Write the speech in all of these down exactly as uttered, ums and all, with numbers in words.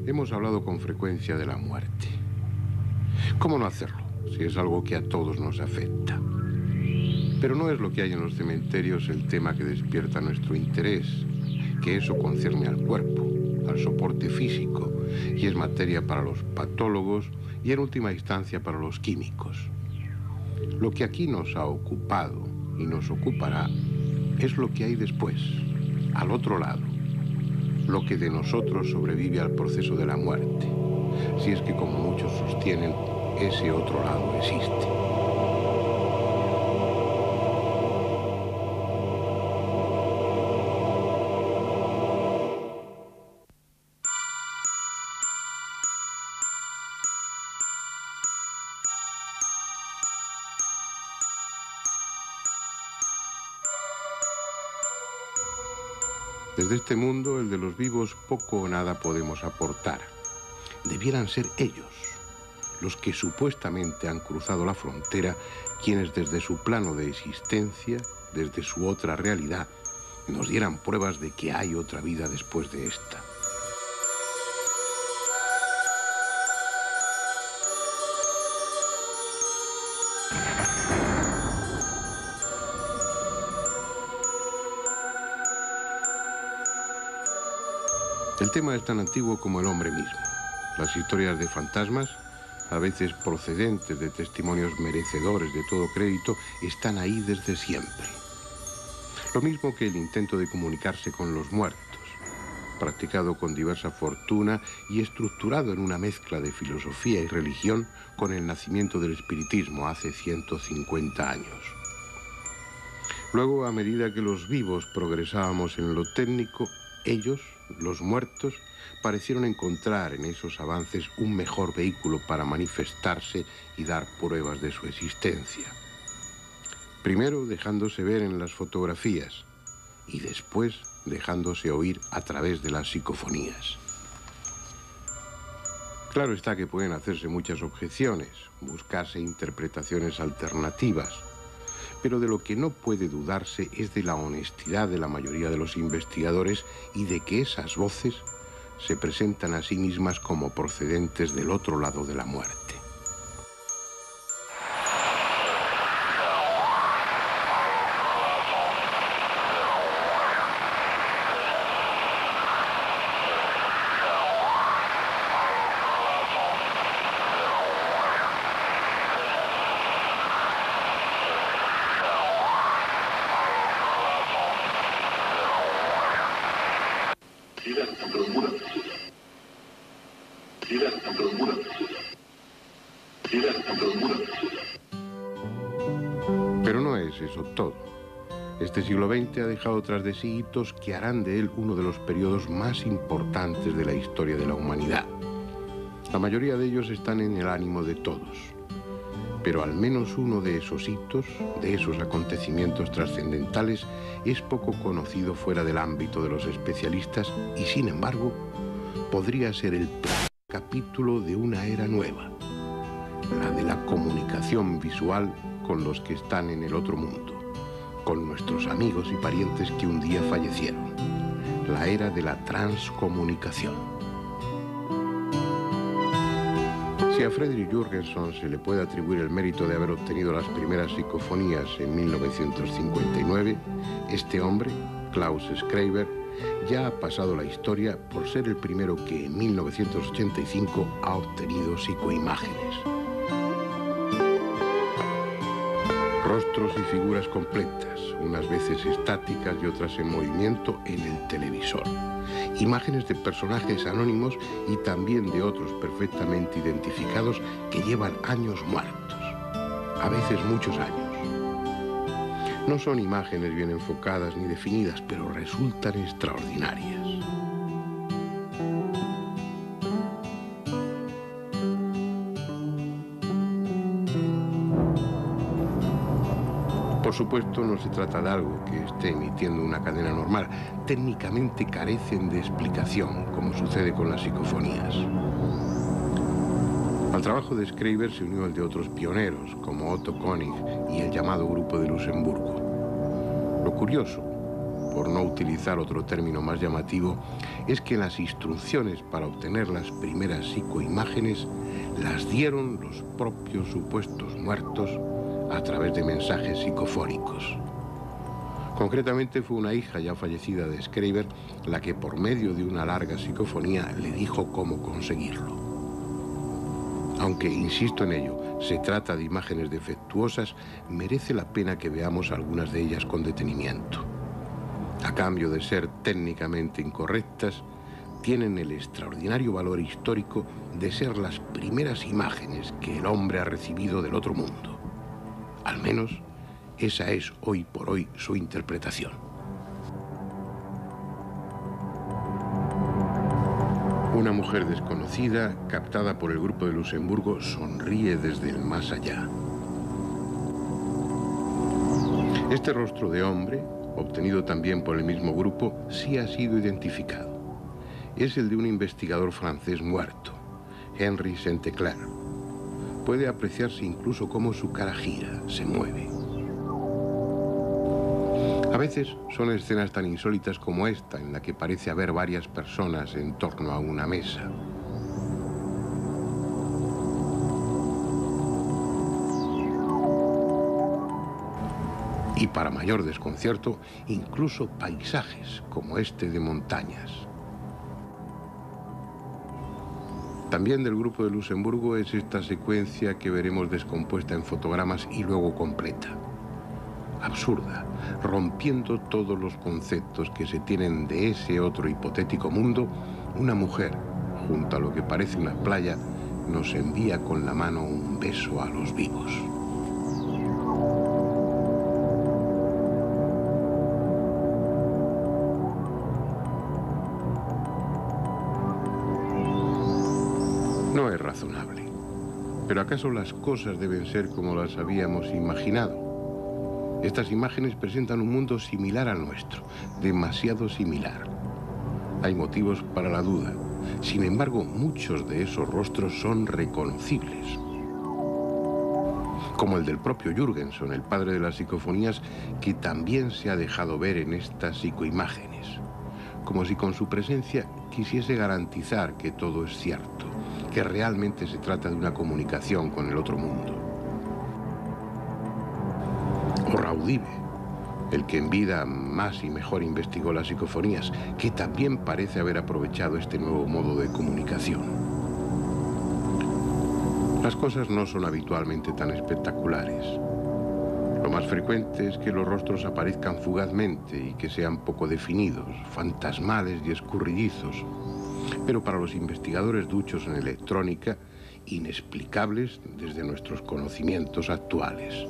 Hemos hablado con frecuencia de la muerte. ¿Cómo no hacerlo, si es algo que a todos nos afecta? Pero no es lo que hay en los cementerios el tema que despierta nuestro interés, que eso concierne al cuerpo, al soporte físico, y es materia para los patólogos y en última instancia para los químicos. Lo que aquí nos ha ocupado y nos ocupará es lo que hay después, al otro lado, lo que de nosotros sobrevive al proceso de la muerte, si es que, como muchos sostienen, ese otro lado existe. Desde este mundo, el de los vivos, poco o nada podemos aportar. Debieran ser ellos, los que supuestamente han cruzado la frontera, quienes desde su plano de existencia, desde su otra realidad, nos dieran pruebas de que hay otra vida después de esta. El tema es tan antiguo como el hombre mismo. Las historias de fantasmas, a veces procedentes de testimonios merecedores de todo crédito, están ahí desde siempre. Lo mismo que el intento de comunicarse con los muertos, practicado con diversa fortuna y estructurado en una mezcla de filosofía y religión con el nacimiento del espiritismo hace ciento cincuenta años. Luego, a medida que los vivos progresábamos en lo técnico, ellos, los muertos, parecieron encontrar en esos avances un mejor vehículo para manifestarse y dar pruebas de su existencia. Primero dejándose ver en las fotografías y después dejándose oír a través de las psicofonías. Claro está que pueden hacerse muchas objeciones, buscarse interpretaciones alternativas, pero de lo que no puede dudarse es de la honestidad de la mayoría de los investigadores y de que esas voces se presentan a sí mismas como procedentes del otro lado de la muerte. Pero no es eso todo. Este siglo veinte ha dejado tras de sí hitos que harán de él uno de los periodos más importantes de la historia de la humanidad. La mayoría de ellos están en el ánimo de todos. Pero al menos uno de esos hitos, de esos acontecimientos trascendentales, es poco conocido fuera del ámbito de los especialistas y, sin embargo, podría ser el capítulo de una era nueva, la de la comunicación visual con los que están en el otro mundo, con nuestros amigos y parientes que un día fallecieron, la era de la transcomunicación. Si a Frederick Jurgenson se le puede atribuir el mérito de haber obtenido las primeras psicofonías en mil novecientos cincuenta y nueve, este hombre, Klaus Schreiber, ya ha pasado la historia por ser el primero que en mil novecientos ochenta y cinco ha obtenido psicoimágenes. Rostros y figuras completas, unas veces estáticas y otras en movimiento en el televisor. Imágenes de personajes anónimos y también de otros perfectamente identificados que llevan años muertos, a veces muchos años. No son imágenes bien enfocadas ni definidas, pero resultan extraordinarias. Por supuesto, no se trata de algo que esté emitiendo una cadena normal. Técnicamente carecen de explicación, como sucede con las psicofonías. Al trabajo de Schreiber se unió el de otros pioneros, como Otto Koenig y el llamado Grupo de Luxemburgo. Lo curioso, por no utilizar otro término más llamativo, es que las instrucciones para obtener las primeras psicoimágenes las dieron los propios supuestos muertos a través de mensajes psicofónicos. Concretamente fue una hija ya fallecida de Schreiber la que por medio de una larga psicofonía le dijo cómo conseguirlo. Aunque, insisto en ello, se trata de imágenes defectuosas, merece la pena que veamos algunas de ellas con detenimiento. A cambio de ser técnicamente incorrectas, tienen el extraordinario valor histórico de ser las primeras imágenes que el hombre ha recibido del otro mundo. Al menos, esa es hoy por hoy su interpretación. Una mujer desconocida, captada por el grupo de Luxemburgo, sonríe desde el más allá. Este rostro de hombre, obtenido también por el mismo grupo, sí ha sido identificado. Es el de un investigador francés muerto, Henri Saint-Clair. Puede apreciarse incluso cómo su cara gira, se mueve. A veces son escenas tan insólitas como esta, en la que parece haber varias personas en torno a una mesa. Y para mayor desconcierto, incluso paisajes como este de montañas. También del grupo de Luxemburgo es esta secuencia que veremos descompuesta en fotogramas y luego completa. Absurda, rompiendo todos los conceptos que se tienen de ese otro hipotético mundo, una mujer, junto a lo que parece una playa, nos envía con la mano un beso a los vivos. No es razonable. ¿Pero acaso las cosas deben ser como las habíamos imaginado? Estas imágenes presentan un mundo similar al nuestro, demasiado similar. Hay motivos para la duda. Sin embargo, muchos de esos rostros son reconocibles. Como el del propio Jürgenson, el padre de las psicofonías, que también se ha dejado ver en estas psicoimágenes. Como si con su presencia quisiese garantizar que todo es cierto, que realmente se trata de una comunicación con el otro mundo. O Raudive, el que en vida más y mejor investigó las psicofonías, que también parece haber aprovechado este nuevo modo de comunicación. Las cosas no son habitualmente tan espectaculares. Lo más frecuente es que los rostros aparezcan fugazmente y que sean poco definidos, fantasmales y escurridizos, pero para los investigadores duchos en electrónica, inexplicables desde nuestros conocimientos actuales.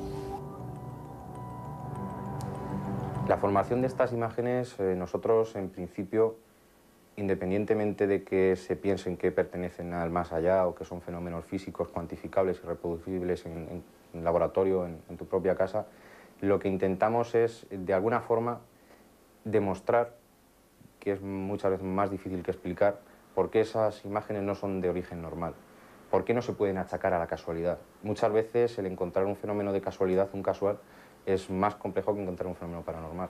La formación de estas imágenes, eh, nosotros en principio, independientemente de que se piensen que pertenecen al más allá o que son fenómenos físicos cuantificables y reproducibles en, en, en laboratorio, en, en tu propia casa, lo que intentamos es, de alguna forma, demostrar, que es muchas veces más difícil que explicar, por qué esas imágenes no son de origen normal, por qué no se pueden achacar a la casualidad. Muchas veces el encontrar un fenómeno de casualidad, un casual, es más complejo que encontrar un fenómeno paranormal.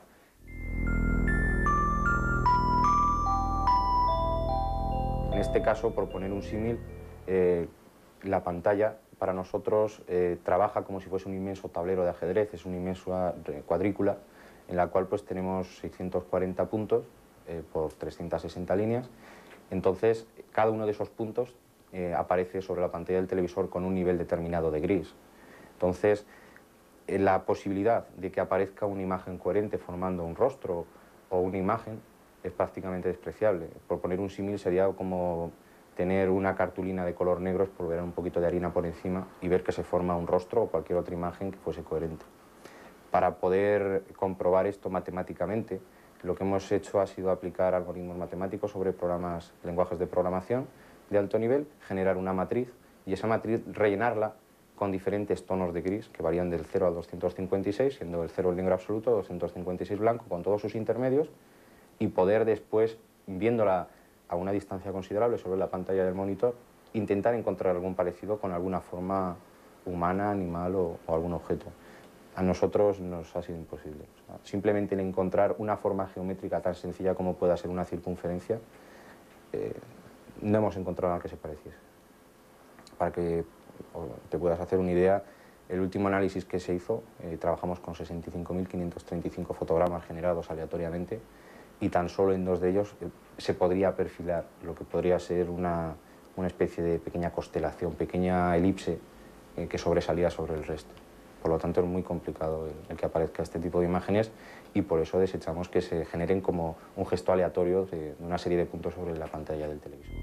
En este caso, por poner un símil, eh, la pantalla para nosotros eh, trabaja como si fuese un inmenso tablero de ajedrez, es una inmensa cuadrícula en la cual pues, tenemos seiscientos cuarenta puntos eh, por trescientas sesenta líneas. Entonces, cada uno de esos puntos eh, aparece sobre la pantalla del televisor con un nivel determinado de gris. Entonces, la posibilidad de que aparezca una imagen coherente formando un rostro o una imagen es prácticamente despreciable. Por poner un símil sería como tener una cartulina de color negro, espolvorear un poquito de harina por encima y ver que se forma un rostro o cualquier otra imagen que fuese coherente. Para poder comprobar esto matemáticamente, lo que hemos hecho ha sido aplicar algoritmos matemáticos sobre programas, lenguajes de programación de alto nivel, generar una matriz y esa matriz rellenarla con diferentes tonos de gris que varían del cero al doscientos cincuenta y seis, siendo el cero el negro absoluto, doscientos cincuenta y seis blanco, con todos sus intermedios, y poder después, viéndola a una distancia considerable sobre la pantalla del monitor, intentar encontrar algún parecido con alguna forma humana, animal o, o algún objeto. A nosotros nos ha sido imposible. Simplemente el encontrar una forma geométrica tan sencilla como pueda ser una circunferencia, eh, no hemos encontrado nada que se pareciese. Para que te puedas hacer una idea, el último análisis que se hizo, eh, trabajamos con sesenta y cinco mil quinientos treinta y cinco fotogramas generados aleatoriamente y tan solo en dos de ellos eh, se podría perfilar lo que podría ser una, una especie de pequeña constelación, pequeña elipse eh, que sobresalía sobre el resto. Por lo tanto, es muy complicado el, el que aparezca este tipo de imágenes y por eso desechamos que se generen como un gesto aleatorio de, de una serie de puntos sobre la pantalla del televisor.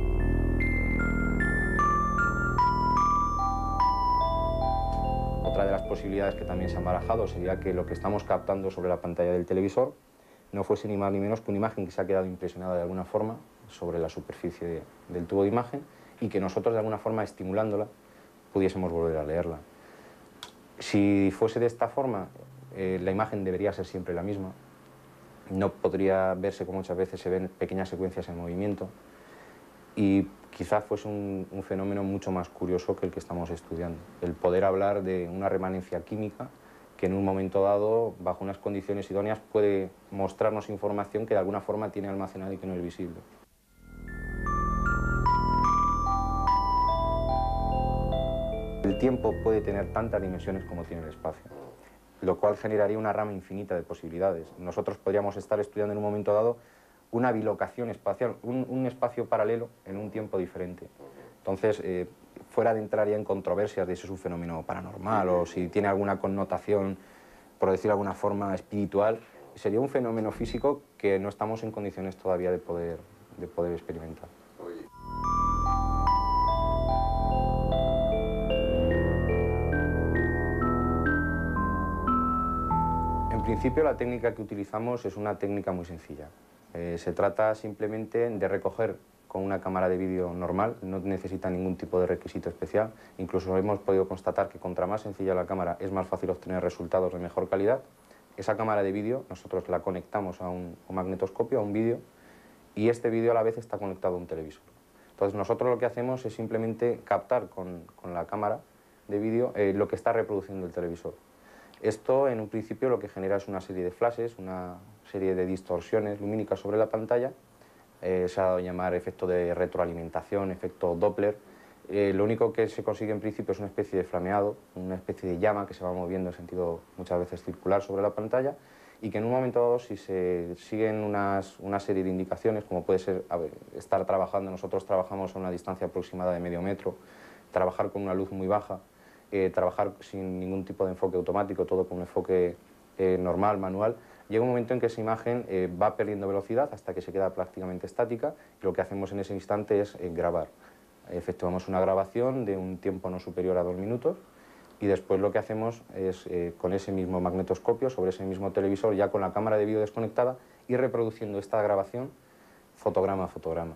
Otra de las posibilidades que también se han barajado sería que lo que estamos captando sobre la pantalla del televisor no fuese ni más ni menos que una imagen que se ha quedado impresionada de alguna forma sobre la superficie de, del tubo de imagen y que nosotros de alguna forma estimulándola pudiésemos volver a leerla. Si fuese de esta forma, eh, la imagen debería ser siempre la misma. No podría verse como muchas veces se ven pequeñas secuencias en movimiento y quizás fuese un, un fenómeno mucho más curioso que el que estamos estudiando. El poder hablar de una remanencia química que en un momento dado, bajo unas condiciones idóneas, puede mostrarnos información que de alguna forma tiene almacenada y que no es visible. El tiempo puede tener tantas dimensiones como tiene el espacio, lo cual generaría una rama infinita de posibilidades. Nosotros podríamos estar estudiando en un momento dado una bilocación espacial, un, un espacio paralelo en un tiempo diferente. Entonces, eh, fuera de entrar ya en controversias de si es un fenómeno paranormal o si tiene alguna connotación, por decirlo de alguna forma, espiritual, sería un fenómeno físico que no estamos en condiciones todavía de poder, de poder experimentar. En principio, la técnica que utilizamos es una técnica muy sencilla. Eh, se trata simplemente de recoger con una cámara de vídeo normal, no necesita ningún tipo de requisito especial. Incluso hemos podido constatar que contra más sencilla la cámara es más fácil obtener resultados de mejor calidad. Esa cámara de vídeo nosotros la conectamos a un, un magnetoscopio, a un vídeo, y este vídeo a la vez está conectado a un televisor. Entonces nosotros lo que hacemos es simplemente captar con, con la cámara de vídeo eh, lo que está reproduciendo el televisor. Esto, en un principio, lo que genera es una serie de flashes, una serie de distorsiones lumínicas sobre la pantalla. Eh, se ha dado a llamar efecto de retroalimentación, efecto Doppler. Eh, lo único que se consigue en principio es una especie de flameado, una especie de llama que se va moviendo en sentido muchas veces circular sobre la pantalla y que en un momento dado, si se siguen unas, una serie de indicaciones, como puede ser a ver, estar trabajando, nosotros trabajamos a una distancia aproximada de medio metro, trabajar con una luz muy baja, Eh, trabajar sin ningún tipo de enfoque automático, todo con un enfoque eh, normal, manual, llega un momento en que esa imagen eh, va perdiendo velocidad hasta que se queda prácticamente estática y lo que hacemos en ese instante es eh, grabar. Efectuamos una grabación de un tiempo no superior a dos minutos y después lo que hacemos es eh, con ese mismo magnetoscopio, sobre ese mismo televisor, ya con la cámara de vídeo desconectada, ir reproduciendo esta grabación fotograma a fotograma.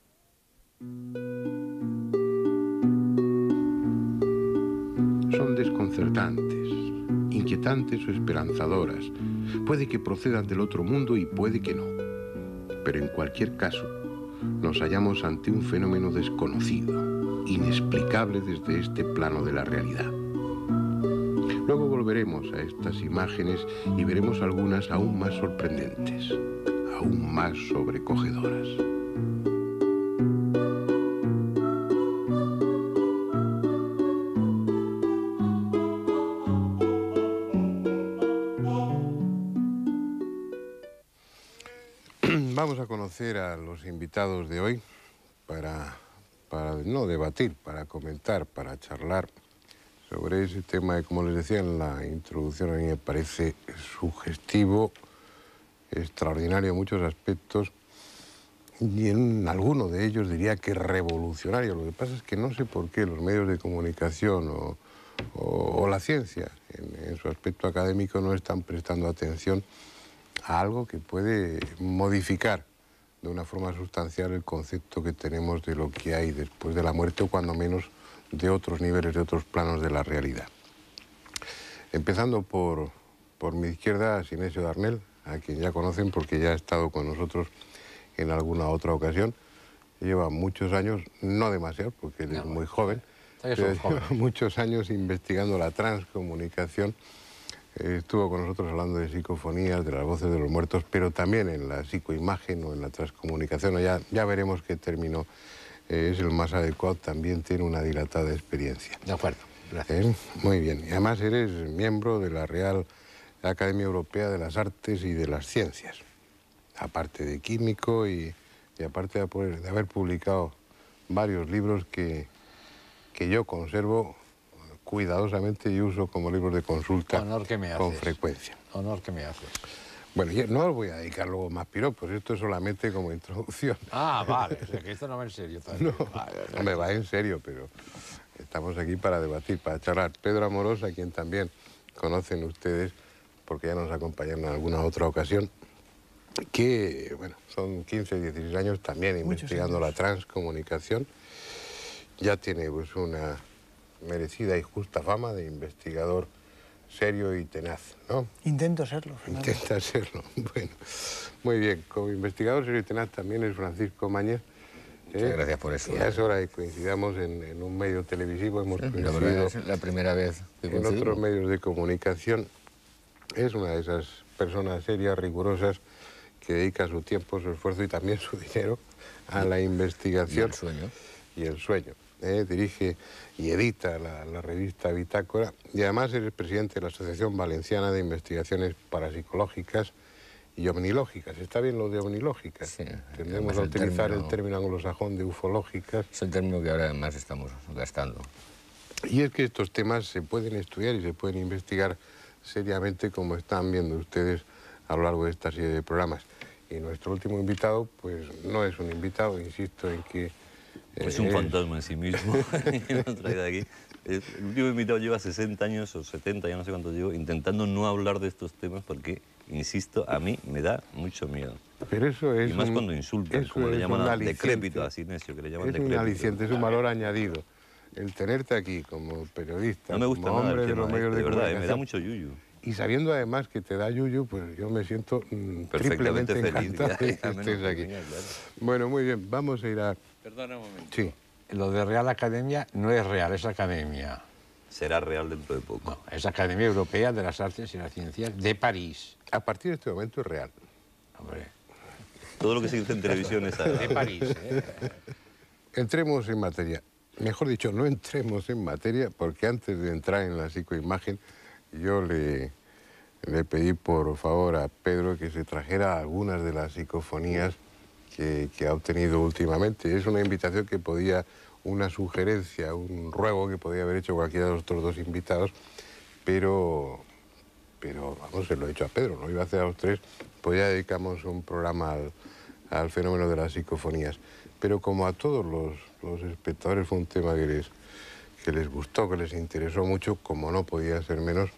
Son desconcertantes, inquietantes o esperanzadoras. Puede que procedan del otro mundo y puede que no. Pero en cualquier caso, nos hallamos ante un fenómeno desconocido, inexplicable desde este plano de la realidad. Luego volveremos a estas imágenes y veremos algunas aún más sorprendentes, aún más sobrecogedoras. Vamos a conocer a los invitados de hoy para, para no debatir, para comentar, para charlar sobre ese tema que, como les decía en la introducción, a mí me parece sugestivo, extraordinario en muchos aspectos y en alguno de ellos diría que revolucionario. Lo que pasa es que no sé por qué los medios de comunicación o, o, o la ciencia en, en su aspecto académico no están prestando atención a algo que puede modificar de una forma sustancial el concepto que tenemos de lo que hay después de la muerte o cuando menos de otros niveles, de otros planos de la realidad. Empezando por, por mi izquierda, Sinesio Darnell, a quien ya conocen porque ya ha estado con nosotros en alguna otra ocasión. Lleva muchos años, no demasiado porque él es muy joven, pero lleva muchos años investigando la transcomunicación eh, estuvo con nosotros hablando de psicofonías, de las voces de los muertos, pero también en la psicoimagen o en la transcomunicación, o ya, ya veremos qué término eh, es el más adecuado, también tiene una dilatada experiencia. De acuerdo, gracias. ¿Eh? Muy bien, y además eres miembro de la Real Academia Europea de las Artes y de las Ciencias, aparte de químico y, y aparte de, poder, de haber publicado varios libros que, que yo conservo cuidadosamente y uso como libros de consulta. Honor que me haces. Con frecuencia. Honor que me haces. Bueno, yo no os voy a dedicar luego más piropos, esto es solamente como introducción. Ah, vale, o sea, que esto no va en serio también. No, vale, no me va en serio, pero estamos aquí para debatir, para charlar. Pedro Amorós, a quien también conocen ustedes, porque ya nos acompañaron en alguna otra ocasión, que, bueno, son quince, dieciséis años también investigando la transcomunicación. Ya tiene pues una merecida y justa fama de investigador serio y tenaz, ¿no? Intento serlo, Fernando. Intenta serlo. Bueno, muy bien. Como investigador serio y tenaz también es Francisco Mañez. Muchas ¿eh? gracias por eso. Ya es hora de que coincidamos en, en un medio televisivo. Hemos sí, coincidido la, verdad, es la primera vez que en otros medios de comunicación. Es una de esas personas serias, rigurosas, que dedica su tiempo, su esfuerzo y también su dinero a la investigación. Y el sueño. Y el sueño. ¿eh? Dirige y edita la, la revista Bitácora y además es presidente de la Asociación Valenciana de Investigaciones Parapsicológicas y Omnilógicas. ¿Está bien lo de omnilógicas? Sí. Tendemos a utilizar el término, el término anglosajón de ufológicas. Es el término que ahora además estamos gastando. Y es que estos temas se pueden estudiar y se pueden investigar seriamente, como están viendo ustedes a lo largo de esta serie de programas. Y nuestro último invitado, pues no es un invitado, insisto en que... Eh, es un es... fantasma en sí mismo, que nos trae de aquí. El último invitado lleva sesenta años o setenta, ya no sé cuánto llevo, intentando no hablar de estos temas porque, insisto, a mí me da mucho miedo. Pero eso es y más un, cuando insultan, como le llaman a decrépito, a Sinesio, que le llaman es decrépito. Es un aliciente, es un valor añadido. El tenerte aquí como periodista, no me gusta como nada hombre el tema, de los medios de, de, de verdad, comunicación, me da mucho yuyu. Y sabiendo además que te da yuyu, pues yo me siento mmm, triplemente feliz, encantado ya, de que ya, estés aquí. Genial, claro. Bueno, muy bien, vamos a ir a... Perdona un momento. Sí. Lo de Real Academia no es real, es Academia. Será real dentro de poco. No, es Academia Europea de las Artes y las Ciencias de París. A partir de este momento es real. Hombre. Todo lo que se dice en televisión es de París. ¿eh? Entremos en materia. Mejor dicho, no entremos en materia, porque antes de entrar en la psicoimagen, yo le, le pedí por favor a Pedro que se trajera algunas de las psicofonías que, que ha obtenido últimamente. Es una invitación que podía, una sugerencia, un ruego que podía haber hecho cualquiera de los otros dos invitados, pero, pero vamos, se lo he hecho a Pedro, no iba a hacer a los tres, pues ya dedicamos un programa al, al fenómeno de las psicofonías. Pero como a todos los, los espectadores fue un tema que les, que les gustó, que les interesó mucho, como no podía ser menos,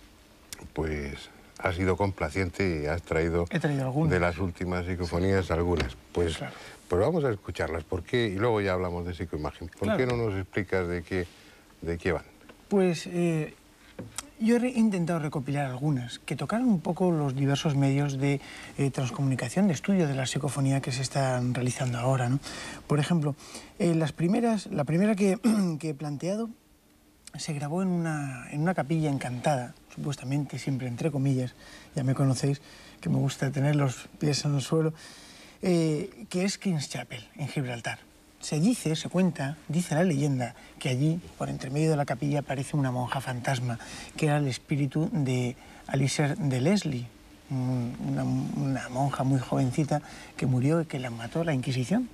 pues has sido complaciente y has traído, He traído algunas. de las últimas psicofonías algunas. Pues, claro. pues vamos a escucharlas. ¿Por qué? Y luego ya hablamos de psicoimagen. ¿Por claro. qué no nos explicas de qué, de qué van? Pues eh, yo he intentado recopilar algunas que tocaran un poco los diversos medios de eh, transcomunicación, de estudio de la psicofonía que se están realizando ahora, ¿no? Por ejemplo, eh, las primeras, la primera que, que he planteado se grabó en una, en una capilla encantada, supuestamente, siempre entre comillas, ya me conocéis, que me gusta tener los pies en el suelo, eh, que es King's Chapel, en Gibraltar. Se dice, se cuenta, dice la leyenda, que allí, por entre medio de la capilla, aparece una monja fantasma, que era el espíritu de Alicer de Leslie, una, una monja muy jovencita que murió y que la mató la Inquisición.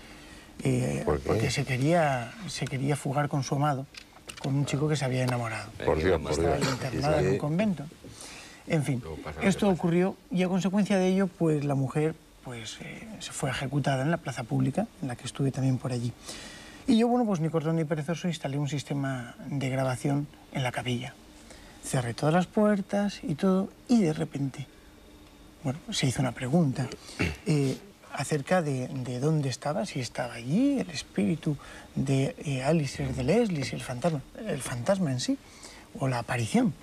Eh, ¿Por qué? Porque se quería, se quería fugar con su amado, con un chico que se había enamorado. Por Dios, por Estaba Dios. internada en un convento. En fin, esto ocurrió y a consecuencia de ello, pues la mujer pues, eh, se fue ejecutada en la plaza pública, en la que estuve también por allí. Y yo, bueno, pues ni corto ni perezoso, instalé un sistema de grabación en la capilla. Cerré todas las puertas y todo, y de repente, bueno, se hizo una pregunta eh, acerca de, de dónde estaba, si estaba allí el espíritu de eh, Alicer de Leslie, si el fantasma, el fantasma en sí, o la aparición.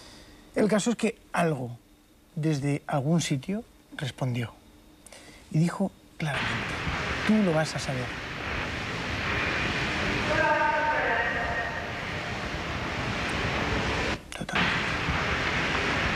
El caso es que algo, desde algún sitio, respondió. Y dijo claramente, tú lo vas a saber. Totalmente.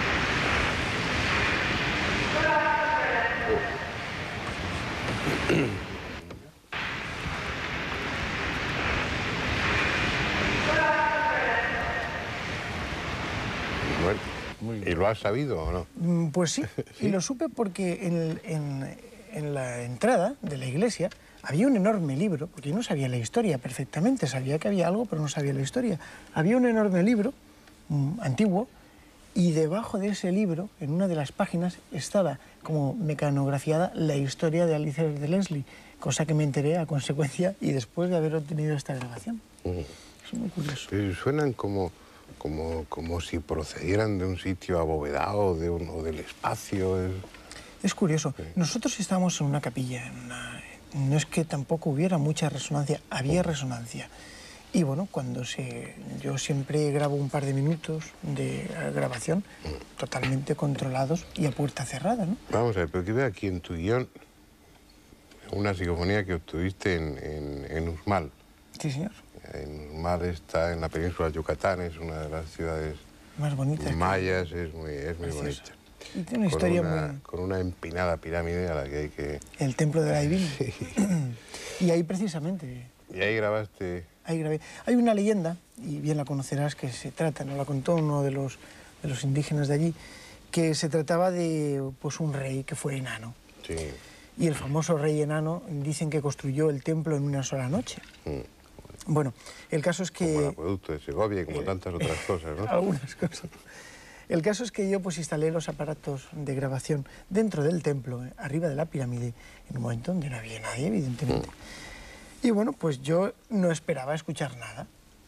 ¿Y lo has sabido o no? Mm, Pues sí, ¿Sí? y lo supe porque en, en- en la entrada de la iglesia había un enorme libro, porque yo no sabía la historia perfectamente, sabía que había algo, pero no sabía la historia. Había un enorme libro, mm, antiguo, y debajo de ese libro, en una de las páginas, estaba como mecanografiada la historia de Alicia de Leslie, cosa que me enteré a consecuencia y después de haber obtenido esta grabación. Es muy curioso. Eh, Suenan como, como, como si procedieran de un sitio abovedado de un- o del espacio. es- Es curioso. Nosotros estábamos en una capilla, en una- no es que tampoco hubiera mucha resonancia, había resonancia. Y bueno, cuando se... Yo siempre grabo un par de minutos de eh, grabación totalmente controlados y a puerta cerrada, ¿no? Vamos a ver, pero que veo aquí en tu guión una psicofonía que obtuviste en, en, en Uxmal. Sí, señor. En Uxmal está en la península de Yucatán, es una de las ciudades Más bonita. que- mayas, es muy, es muy Preciosa. bonita. Y tiene una Con historia una, muy... con una empinada pirámide a la que hay que... El templo de la Divina. Y ahí precisamente... Y ahí grabaste... Ahí grabé. Hay una leyenda, y bien la conocerás, que se trata, nos la contó uno de los, de los indígenas de allí, que se trataba de pues, un rey que fue enano. Sí. Y el famoso rey enano dicen que construyó el templo en una sola noche. Mm. Bueno, el caso es Como el que... acueducto de Segovia y como tantas otras cosas, ¿no? Algunas cosas. El caso es que yo pues instalé los aparatos de grabación dentro del templo, eh, arriba de la pirámide, en un momento donde no había nadie, evidentemente. Y bueno, pues yo no esperaba escuchar nada.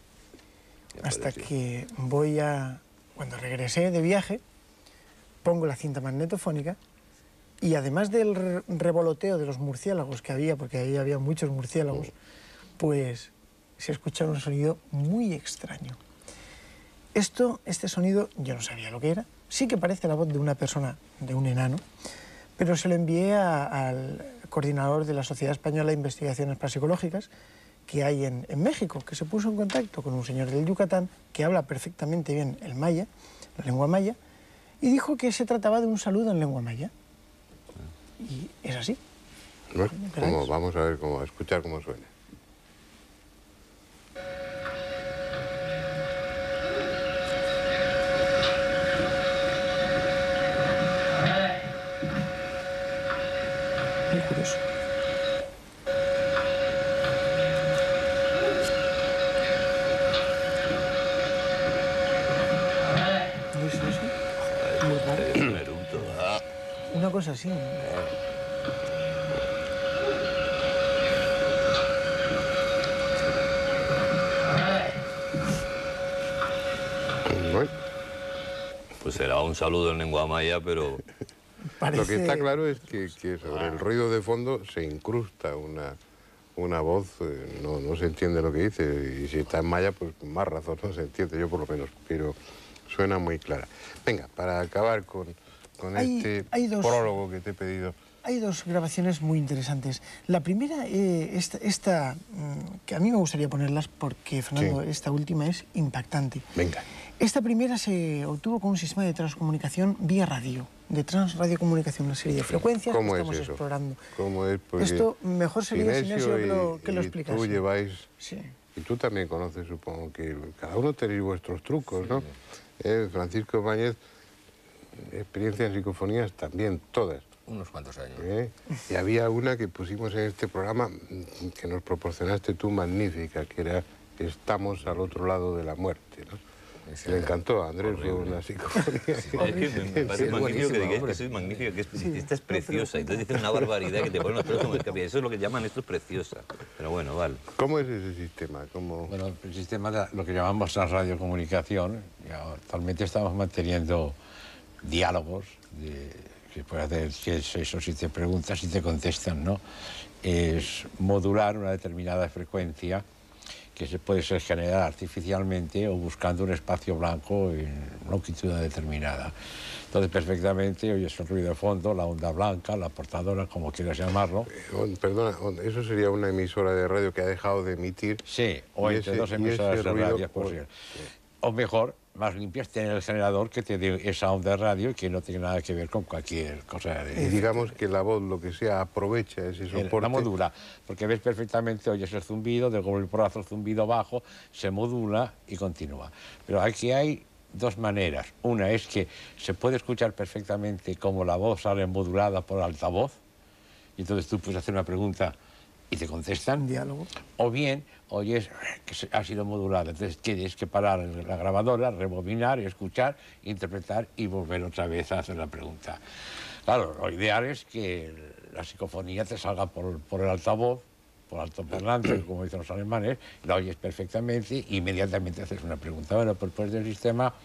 Hasta que voy a... Cuando regresé de viaje, pongo la cinta magnetofónica y además del re- revoloteo de los murciélagos que había, porque ahí había muchos murciélagos, pues se escucha un sonido muy extraño. Esto, este sonido, yo no sabía lo que era. Sí que parece la voz de una persona, de un enano, pero se lo envié a- al coordinador de la Sociedad Española de Investigaciones Parapsicológicas que hay en, en México, que se puso en contacto con un señor del Yucatán que habla perfectamente bien el maya, la lengua maya, y dijo que se trataba de un saludo en lengua maya. Y es así. Bueno, Veráis. como, vamos a ver, cómo, a escuchar cómo suena. Muy curioso. ¿No es eso? Muy raro. Es un eructo. Ah. Una cosa así. Bueno, Pues será un saludo en lengua maya, pero Parece... lo que está claro es que, que sobre el ruido de fondo se incrusta una, una voz, eh, no, no se entiende lo que dice, y si está en maya, pues con más razón no se entiende, yo por lo menos, pero suena muy clara. Venga, para acabar con, con Hay- este hay dos- prólogo que te he pedido. Hay dos grabaciones muy interesantes. La primera, eh, esta, esta, mm, que a mí me gustaría ponerlas porque, Fernando, Sí. esta última es impactante. Venga. Esta primera se obtuvo con un sistema de transcomunicación vía radio, de transradiocomunicación, una serie de frecuencias que ¿Cómo es estamos eso? explorando. ¿Cómo es? Porque Esto mejor sería Sinesio que lo, que lo y explicase. tú lleváis... Sí. Y tú también conoces, supongo, que cada uno tenéis vuestros trucos, ¿no? Eh, Francisco Báñez, experiencia en psicofonías también, todas. Unos cuantos años. ¿eh? Y había una que pusimos en este programa mm, que nos proporcionaste tú, magnífica, que era Estamos al otro lado de la muerte, ¿no? Esa Le era encantó a Andrés, fue una psicofonía. es que me, me Sí, parece es magnífico buenísimo, que digáis hombre. que sois magnífica, que es, esta es preciosa. Y entonces dicen una barbaridad que te ponen los pelos como escapilla. Eso es lo que llaman esto es preciosa. Pero bueno, vale. ¿Cómo es ese sistema? ¿Cómo... Bueno, el sistema de lo que llamamos la radiocomunicación, ya actualmente estamos manteniendo diálogos de, que puede hacer seis o siete preguntas y te contestan, ¿no? Es modular una determinada frecuencia que se puede ser generada artificialmente o buscando un espacio blanco en longitud determinada. Entonces, perfectamente oyes el ruido de fondo, la onda blanca, la portadora, como quieras llamarlo. On- Perdona, on- eso sería una emisora de radio que ha dejado de emitir. Sí, o Y entre ese- dos y emisoras ese de ruido, radio es pues, posible. O mejor, más limpias, tener el generador que te dé esa onda de radio y que no tiene nada que ver con cualquier cosa Y de... digamos que la voz, lo que sea, aprovecha ese el- soporte. La modula, porque ves perfectamente, oyes el zumbido, de golpe el porrazo, el zumbido bajo, se modula y continúa. Pero aquí hay dos maneras. Una es que se puede escuchar perfectamente cómo la voz sale modulada por altavoz, y entonces tú puedes hacer una pregunta y te contestan. Un diálogo. O bien oyes que ha sido modulada, entonces tienes que parar la grabadora, rebobinar, escuchar, interpretar y volver otra vez a hacer la pregunta. Claro, lo ideal es que la psicofonía te salga por, por el altavoz, por altoparlante, como dicen los alemanes, la oyes perfectamente e inmediatamente haces una pregunta. Bueno, pues después del sistema,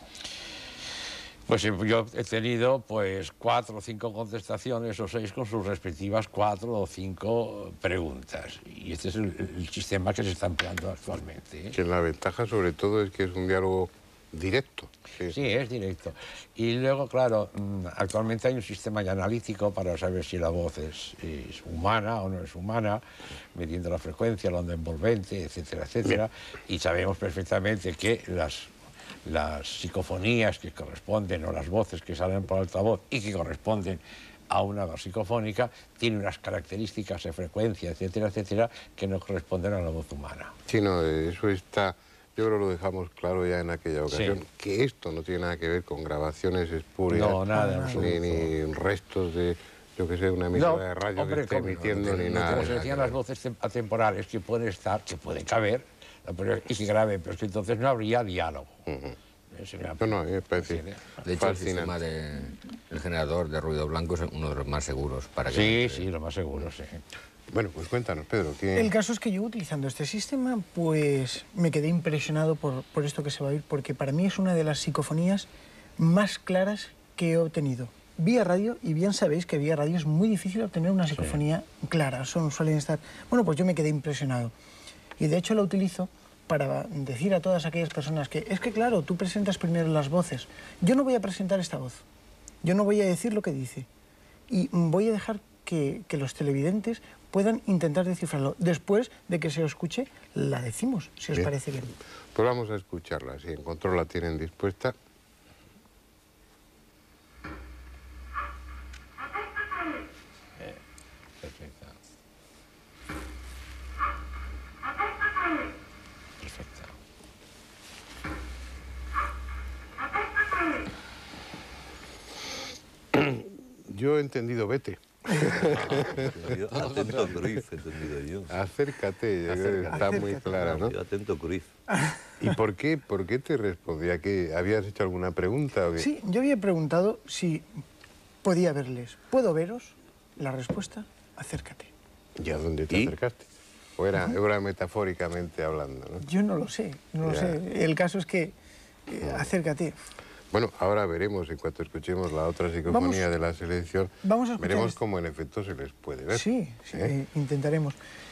pues yo he tenido pues cuatro o cinco contestaciones o seis con sus respectivas cuatro o cinco preguntas. Y este es el, el sistema que se está empleando actualmente, ¿eh? Que la ventaja sobre todo es que es un diálogo directo. Sí, sí, es directo. Y luego, claro, actualmente hay un sistema ya analítico para saber si la voz es, es humana o no es humana, midiendo la frecuencia, la onda envolvente, etcétera, etcétera. Y sabemos perfectamente que las, las psicofonías que corresponden, o las voces que salen por altavoz y que corresponden a una voz psicofónica, tienen unas características de frecuencia, etcétera, etcétera, que no corresponden a la voz humana. Sí, no, eso está... Yo creo que lo dejamos claro ya en aquella ocasión, Sí. que esto no tiene nada que ver con grabaciones espurias, No, nada, ni, ni restos de, yo que sé, una emisora de radio hombre, que esté como- emitiendo, no, ni no, nada. Como se decían las voces tem- atemporales que pueden estar, que pueden caber, y que graben, pero es que entonces no habría diálogo. Eh, sería- No, no, a mí me parece Sí, De hecho, el fascinante. sistema de, el generador de ruido blanco es uno de los más seguros para que... Sí, entre- sí, lo más seguro, sí. Bueno, pues cuéntanos, Pedro. ¿qué... El caso es que yo utilizando este sistema, pues me quedé impresionado por, por esto que se va a oír, porque para mí es una de las psicofonías más claras que he obtenido. Vía radio, y bien sabéis que vía radio es muy difícil obtener una psicofonía clara, son, suelen estar... Bueno, pues yo me quedé impresionado. Y de hecho la utilizo para decir a todas aquellas personas que, es que claro, tú presentas primero las voces. Yo no voy a presentar esta voz, yo no voy a decir lo que dice, y voy a dejar que, que los televidentes puedan intentar descifrarlo. Después de que se os escuche, la decimos, si os Bien. parece bien. Pues vamos a escucharla, si en control la tienen dispuesta. Perfecto. Perfecto. Yo he entendido vete. Yo, atento Cruyff, he entendido yo. Acércate, yo creo que está muy clara, ¿no? Yo atento Cruyff. ¿Y por qué, por qué te respondía? ¿Que habías hecho alguna pregunta? O qué? Sí, yo había preguntado si podía verles. ¿Puedo veros? La respuesta, acércate. ¿Y a dónde te ¿Y? acercaste? ¿O era, era metafóricamente hablando, no? Yo no lo sé, no lo Ya. sé. El caso es que, eh, acércate. Bueno, ahora veremos, en cuanto escuchemos la otra psicofonía Vamos- de la selección, vamos a escuchar veremos esto. cómo en efecto se les puede ver. Sí, sí, ¿Eh? eh, intentaremos.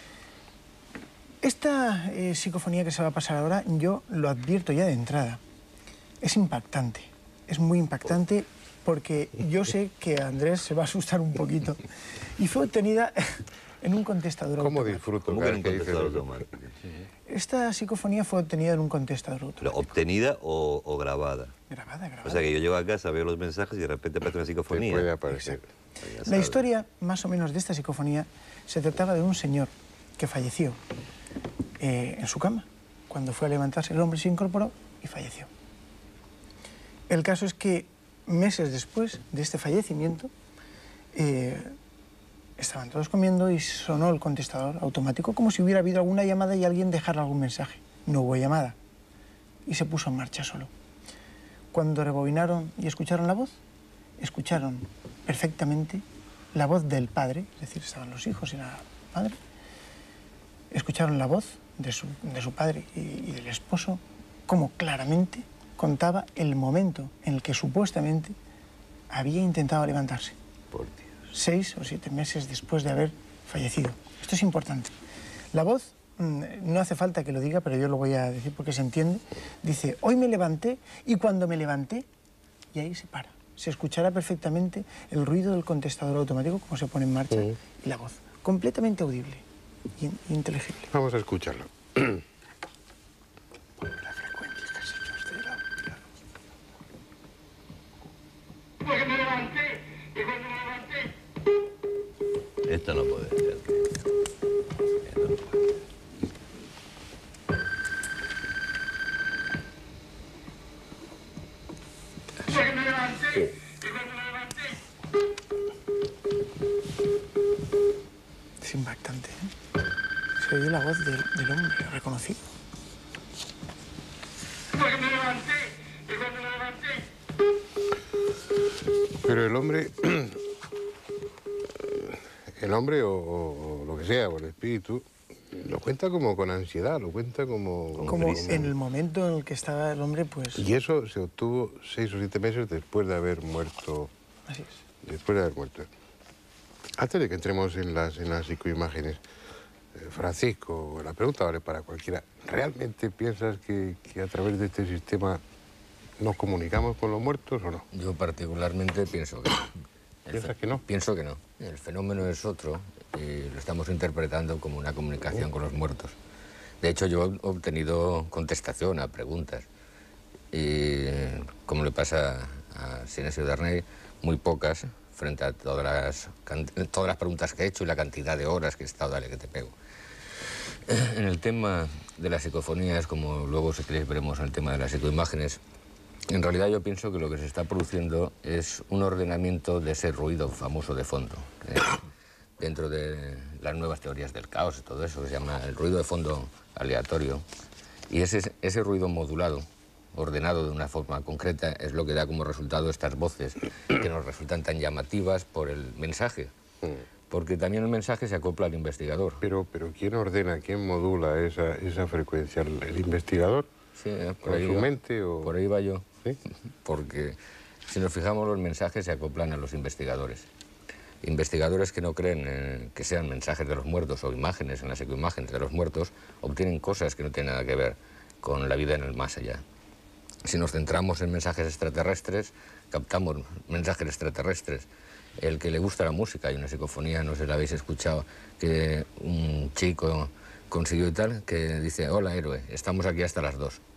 Esta eh, psicofonía que se va a pasar ahora, yo lo advierto ya de entrada. Es impactante, es muy impactante porque yo sé que Andrés se va a asustar un poquito. Y fue obtenida en un contestador ¿Cómo automático. disfruto ¿Cómo que cada en un vez que dices contestador eso? automático? Esta psicofonía fue obtenida en un contestador automático. Pero, ¿obtenida o, o grabada? Grabada, grabada. O sea que yo llego a casa, veo los mensajes y de repente aparece una Te psicofonía. puede aparecer. Ya La sabes. historia, más o menos, de esta psicofonía se trataba de un señor que falleció eh, en su cama. Cuando fue a levantarse, el hombre se incorporó y falleció. El caso es que meses después de este fallecimiento, eh, estaban todos comiendo y sonó el contestador automático como si hubiera habido alguna llamada y alguien dejara algún mensaje. No hubo llamada y se puso en marcha solo. Cuando rebobinaron y escucharon la voz, escucharon perfectamente la voz del padre, es decir, estaban los hijos y la madre, escucharon la voz de su, de su padre y, y del esposo, como claramente contaba el momento en el que supuestamente había intentado levantarse, Por Dios. seis o siete meses después de haber fallecido. Esto es importante. La voz, mm, no hace falta que lo diga, pero yo lo voy a decir porque se entiende, dice, hoy me levanté y cuando me levanté, y ahí se para. Se escuchará perfectamente el ruido del contestador automático, como se pone en marcha, Sí. y la voz, completamente audible y, y inteligible. Vamos a escucharlo. La frecuencia que has hecho este de la- de la- Porque me levanté, y cuando me levanté, Esto no puede ser. Esto no puede ser. se oye la voz del, del hombre reconocido. Porque me levanté, y cuando me levanté... Pero el hombre, el hombre o, o- o lo que sea, o el espíritu, lo cuenta como con ansiedad, lo cuenta como... Como en el momento en el que estaba el hombre, pues... Y eso se obtuvo seis o siete meses después de haber muerto, Así es. después de haber muerto. Antes de que entremos en las, en las psicoimágenes, eh, Francisco, la pregunta vale para cualquiera. ¿Realmente piensas que, que a través de este sistema nos comunicamos con los muertos o no? Yo particularmente pienso que no. El ¿Piensas fe- que no? Pienso que no. El fenómeno es otro y lo estamos interpretando como una comunicación con los muertos. De hecho, yo he obtenido contestación a preguntas. Y como le pasa a Sinesio Darnay, muy pocas frente a todas las, can- todas las preguntas que he hecho y la cantidad de horas que he estado, dale que te pego. En el tema de las psicofonías, como luego si queréis veremos en el tema de las psicoimágenes, en realidad yo pienso que lo que se está produciendo es un ordenamiento de ese ruido famoso de fondo. eh, dentro de las nuevas teorías del caos y todo eso, que se llama el ruido de fondo aleatorio. Y ese, ese ruido modulado, ordenado de una forma concreta, es lo que da como resultado estas voces que nos resultan tan llamativas por el mensaje. Porque también el mensaje se acopla al investigador. Pero, pero ¿quién ordena, quién modula esa, esa frecuencia? ¿El, el investigador? Sí, eh, por, ¿Con ahí su va, mente o...? por ahí va yo. ¿Sí? Porque si nos fijamos, los mensajes se acoplan a los investigadores. Investigadores que no creen eh, que sean mensajes de los muertos o imágenes en las psicoimágenes de los muertos, obtienen cosas que no tienen nada que ver con la vida en el más allá. Si nos centramos en mensajes extraterrestres, captamos mensajes extraterrestres. El que le gusta la música, hay una psicofonía, no sé si la habéis escuchado, que un chico consiguió y tal, que dice: hola héroe, estamos aquí hasta las dos.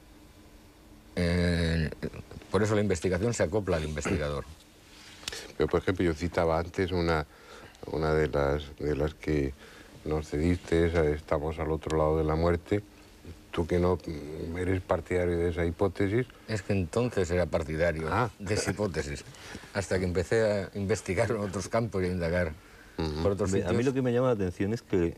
Eh, por eso la investigación se acopla al investigador. Pero, por ejemplo, yo citaba antes una, una de, las, de las que nos cediste, esa, estamos al otro lado de la muerte. Tú que no mm, eres partidario de esa hipótesis. Es que entonces era partidario Ah. de esa hipótesis, hasta que empecé a investigar en otros campos y a indagar por otros Hombre, sitios. a mí lo que me llama la atención es que...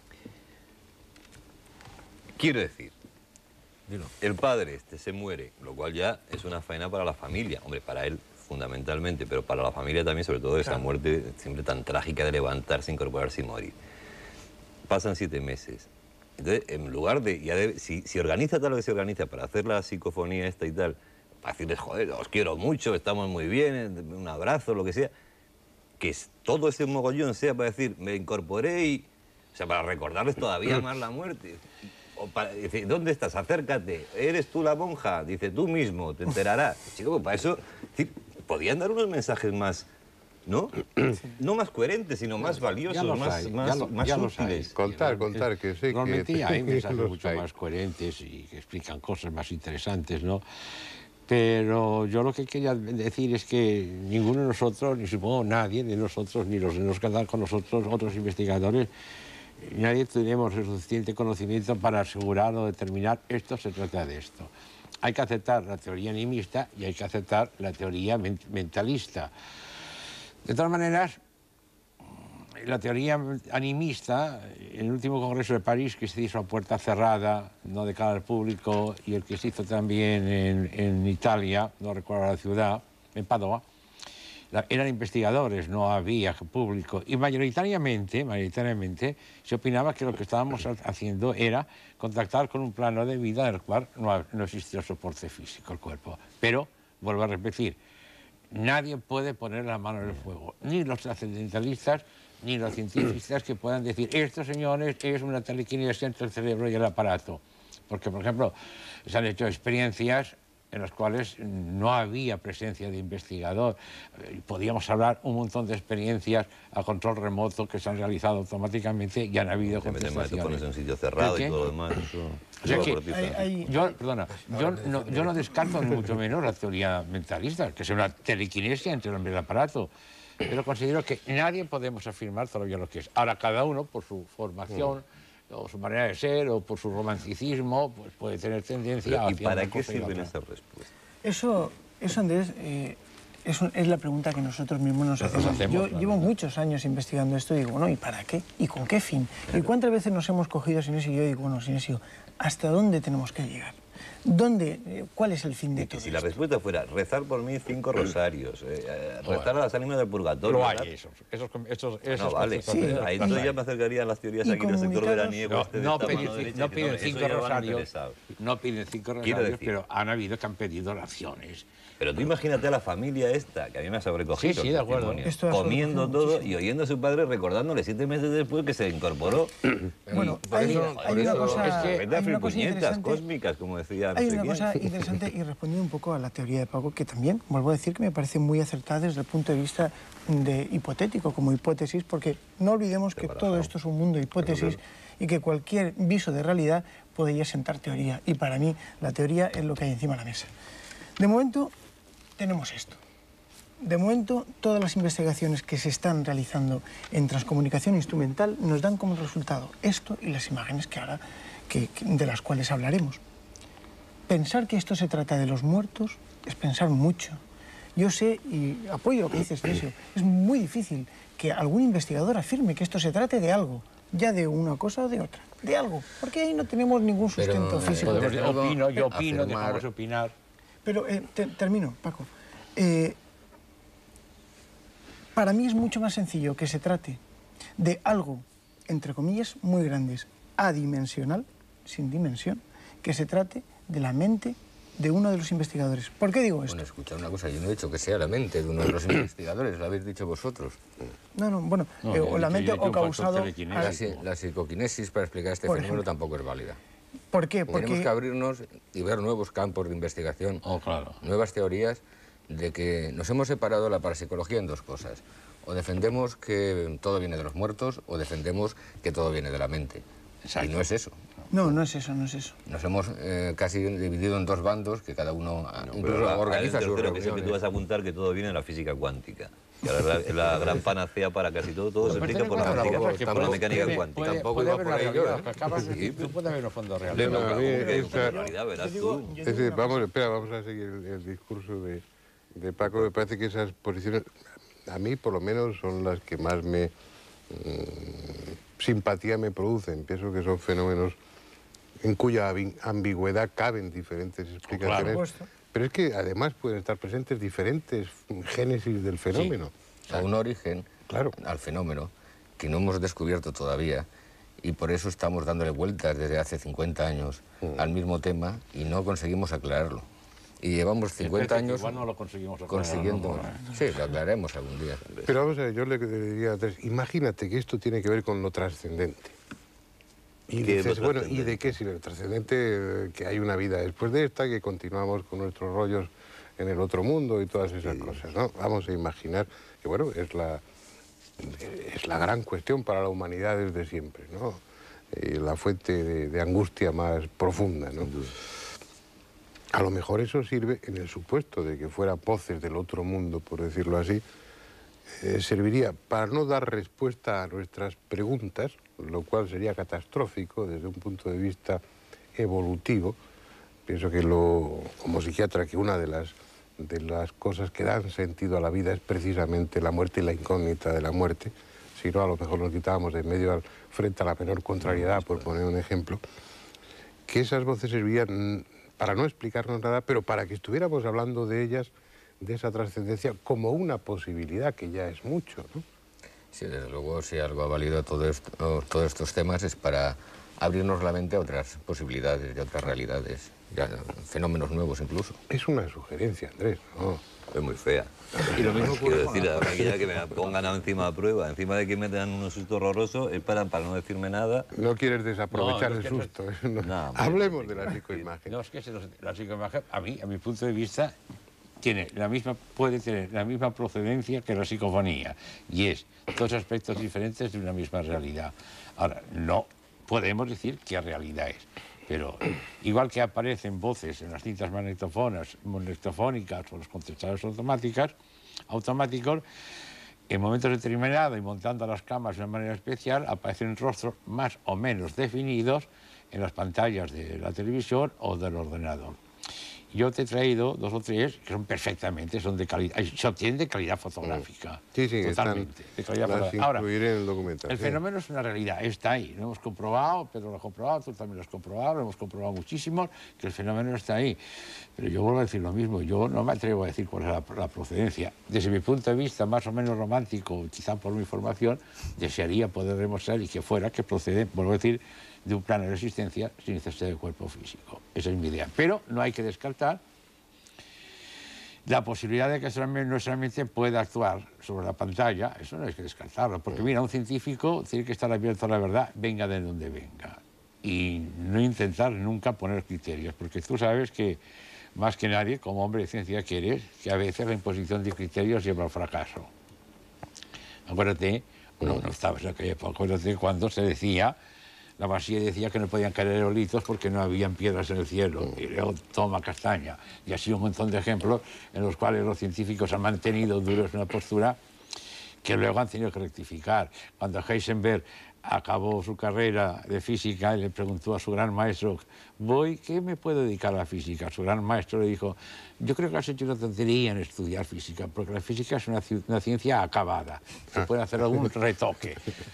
Quiero decir, Dilo. el padre este se muere, lo cual ya es una faena para la familia. Hombre, para él fundamentalmente, pero para la familia también, sobre todo esa muerte siempre tan trágica de levantarse, incorporarse y morir. Pasan siete meses. Entonces, en lugar de... Ya de si, si organiza tal lo que se organiza para hacer la psicofonía esta y tal, para decirles, joder, os quiero mucho, estamos muy bien, un abrazo, lo que sea, que es- todo ese mogollón sea para decir, me incorporé y... O sea, para recordarles todavía más la muerte. O para decir, ¿dónde estás? Acércate. ¿Eres tú la monja? Dice, tú mismo, te enterarás. Chico, pues para eso, es decir, podían dar unos mensajes más, ¿no? No más coherentes, sino más valiosos, Ya los más, hay, más, ya lo- más ya los hay. útiles. Contar, Realmente- contar, que sé que... Realmente ya hay mensajes los mucho hay. más coherentes y que explican cosas más interesantes, ¿no? Pero yo lo que quería decir es que ninguno de nosotros, ni supongo nadie de nosotros, ni los que nos quedan con nosotros, otros investigadores, nadie tenemos el suficiente conocimiento para asegurar o determinar esto se trata de esto. Hay que aceptar la teoría animista y hay que aceptar la teoría men- mentalista. De todas maneras, la teoría animista, en el último congreso de París, que se hizo a puerta cerrada, no de cara al público, y el que se hizo también en, en Italia, no recuerdo la ciudad, en Padua, la- eran investigadores, no había público, y mayoritariamente, mayoritariamente se opinaba que lo que estábamos ha- haciendo era contactar con un plano de vida en el cual no, ha- no existía soporte físico, el cuerpo. Pero, vuelvo a repetir, nadie puede poner la mano en el fuego, ni los trascendentalistas, ni los científicos que puedan decir, estos señores es una telequinesia entre el cerebro y el aparato. Porque, por ejemplo, se han hecho experiencias en las cuales no había presencia de investigador. Eh, Podíamos hablar un montón de experiencias a control remoto que se han realizado automáticamente y han habido Te metes más, te contestaciones. pones en un sitio cerrado ¿El y qué? todo lo demás. Eso, O sea eso que va por ti, hay- Francisco. hay- Yo, perdona, yo no, yo no descarto ni mucho menos la teoría mentalista, que es una telequinesia entre el hombre y el aparato, pero considero que nadie podemos afirmar todavía lo que es. Ahora, cada uno, por su formación, o su manera de ser, o por su romanticismo, pues puede tener tendencia Pero, ¿y hacia para una qué cosa y la sirven otra. esas respuestas? Eso, eso Andrés, eh, Es, un, es la pregunta que nosotros mismos nos hacemos. hacemos Yo claro, llevo ¿no? muchos años investigando esto y digo, bueno, ¿y para qué? ¿Y con qué fin? ¿Y cuántas veces nos hemos cogido Sinesio y yo? Y digo, bueno, Sinesio, ¿hasta dónde tenemos que llegar? ¿Dónde, eh, ¿Cuál es el fin de Y que todo si la esto? respuesta fuera rezar por mí cinco rosarios, eh, eh, rezar a las ánimas del purgatorio... Lo ¿verdad? hay, esos, esos, esos, esos No, vale. conceptos Sí, de- Ahí los entonces hay. ya me acercaría a las teorías Y aquí del sector comunicados- veraniego. No, este de no esta piden, mano ci- derecha, no que piden eso cinco ya van rosarios, interesados. no piden cinco Quiero rosarios, decir- pero han habido que han pedido oraciones. Pero tú imagínate a la familia esta, que a mí me ha sobrecogido. Sí, sí, el de acuerdo. testimonio, Esto ha comiendo sobrecogido todo muchísimo. y oyendo a su padre recordándole siete meses después que se incorporó. Bueno, por hay, eso- hay por una eso- cosa, es que- hay Vete a una cosa fripuñetas interesante. cósmicas, como decía no Hay sé una quién. cosa interesante y respondiendo un poco a la teoría de Paco, que también, vuelvo a decir, que me parece muy acertada desde el punto de vista de hipotético, como hipótesis, porque no olvidemos que todo esto es un mundo de hipótesis y que cualquier viso de realidad podría sentar teoría. Y para mí la teoría es lo que hay encima de la mesa. De momento tenemos esto. De momento, todas las investigaciones que se están realizando en transcomunicación instrumental nos dan como resultado esto y las imágenes que ahora, que, que- de las cuales hablaremos. Pensar que esto se trata de los muertos es pensar mucho. Yo sé, y apoyo lo que dices, Nesio, es muy difícil que algún investigador afirme que esto se trate de algo, ya de una cosa o de otra, de algo, porque ahí no tenemos ningún Pero, sustento eh, físico. Podemos, desde luego, opino, yo opino, afirmar- dejamos opinar. Pero eh, te- termino, Paco. Eh, para mí es mucho más sencillo que se trate de algo, entre comillas, muy grandes, adimensional, sin dimensión, que se trate de la mente de uno de los investigadores. ¿Por qué digo esto? Bueno, escucha una cosa, yo no he dicho que sea la mente de uno de los investigadores, lo habéis dicho vosotros. No, no, bueno, No, eh, yo o he la dicho- mente yo he dicho o un factor causado... telequinésico. La, a- si- la psicoquinesis para explicar este Por fenómeno ejemplo. tampoco es válida. ¿Por qué? Tenemos Porque... que abrirnos y ver nuevos campos de investigación, Oh, claro. nuevas teorías de que nos hemos separado la parapsicología en dos cosas. O defendemos que todo viene de los muertos o defendemos que todo viene de la mente. Exacto. Y no es eso. No, no es eso, no es eso. Nos hemos eh, casi dividido en dos bandos que cada uno ah, No, incluso pero hay un organiza sus tercero, que es el que tú reuniones. vas a apuntar, que todo viene de la física cuántica. Que ahora es la, la gran panacea para casi todo, todo se Pero explica ten por en la cuenta física, una cosa, que por la puede- mecánica puede- cuántica. puede- Tampoco puede iba haber por una ahí yo, realidad, ¿eh? que acabas de Sí, decir, pero- puede haber un fondo real. Le- No, a claro, mí que hay esa- realidad, verás Yo digo- tú. yo Es digo decir, una vamos, cosa. espera, vamos a seguir el, el discurso de, de Paco. Me parece que esas posiciones, a mí por lo menos, son las que más me mm, simpatía me producen. Pienso que son fenómenos en cuya ambi- ambigüedad caben diferentes explicaciones. Por supuesto. Pero es que además pueden estar presentes diferentes génesis del fenómeno. A un origen Claro. al fenómeno que no hemos descubierto todavía y por eso estamos dándole vueltas desde hace cincuenta años Mm. al mismo tema y no conseguimos aclararlo. Y llevamos cincuenta Parece que años igual no lo conseguimos aclarar, consiguiendo... ¿no? Sí, lo aclararemos algún día. Pero vamos a ver, yo le diría a Andrés, imagínate que esto tiene que ver con lo trascendente. Y ¿Qué es dices, lo bueno, ¿y trascendente? de qué sirve lo trascendente? Eh, Que hay una vida después de esta, que continuamos con nuestros rollos en el otro mundo y todas esas cosas, ¿no? Vamos a imaginar que, bueno, es la, es la gran cuestión para la humanidad desde siempre, ¿no? Eh, la fuente de, de angustia más profunda, ¿no? A lo mejor eso sirve, en el supuesto de que fuera voces del otro mundo, por decirlo así, eh, serviría para no dar respuesta a nuestras preguntas, lo cual sería catastrófico desde un punto de vista evolutivo. Pienso que lo, como psiquiatra, que una de las, de las cosas que dan sentido a la vida es precisamente la muerte y la incógnita de la muerte. Si no, a lo mejor nos quitábamos de en medio al, frente a la menor contrariedad, por poner un ejemplo. Que esas voces servían para no explicarnos nada, pero para que estuviéramos hablando de ellas, de esa trascendencia, como una posibilidad, que ya es mucho, ¿no? Sí, desde luego, si algo ha valido todo esto, todos estos temas es para abrirnos la mente a otras posibilidades y a otras realidades, ya, fenómenos nuevos incluso. Es una sugerencia, Andrés, ¿no? Es muy fea. Y lo mismo Quiero ocurre con decir, la- ahora que ya que me pongan encima a prueba, encima de que me dan unos sustos horrorosos, es para, para no decirme nada. No quieres desaprovechar No, el es que no- susto. ¿eh? No. No, hombre, Hablemos no, de la no, psicoimagen. No, es que se nos- la psicoimagen, a mí, a mi punto de vista, tiene la misma, puede tener la misma procedencia que la psicofonía, y es dos aspectos diferentes de una misma realidad. Ahora, no podemos decir qué realidad es, pero igual que aparecen voces en las cintas magnetofónicas, magnetofónicas o los contestadores automáticas, automáticos, en momentos determinados y montando las cámaras de una manera especial, aparecen rostros más o menos definidos en las pantallas de la televisión o del ordenador. Yo te he traído dos o tres que son perfectamente, son de calidad, se obtienen de calidad fotográfica. Sí, sí, totalmente. Están, de calidad las fotográfica. Ahora, incluiré en el documental. el sí. fenómeno es una realidad, está ahí, lo hemos comprobado, Pedro lo ha comprobado, tú también lo has comprobado, lo hemos comprobado muchísimo, que el fenómeno está ahí. Pero yo vuelvo a decir lo mismo, yo no me atrevo a decir cuál es la, la procedencia. Desde mi punto de vista, más o menos romántico, quizá por mi formación, desearía poder demostrar y que fuera que procede, vuelvo a decir, de un plano de existencia sin necesidad de cuerpo físico. Esa es mi idea. Pero no hay que descartar la posibilidad de que nuestra mente pueda actuar sobre la pantalla. Eso no hay que descartarlo, porque mira, un científico tiene que estar abierto a la verdad, venga de donde venga, y no intentar nunca poner criterios, porque tú sabes que más que nadie, como hombre de ciencia que eres, que a veces la imposición de criterios lleva al fracaso. Acuérdate, no, no estabas en aquella época, acuérdate cuando se decía, la Masía decía que no podían caer aerolitos porque no habían piedras en el cielo, y luego toma castaña. Y así un montón de ejemplos en los cuales los científicos han mantenido duros una postura que luego han tenido que rectificar. Cuando Heisenberg acabó su carrera de física y le preguntó a su gran maestro, voy, ¿qué me puedo dedicar a la física? Su gran maestro le dijo, yo creo que has hecho una tontería en estudiar física, porque la física es una, una ciencia acabada, se puede hacer algún retoque.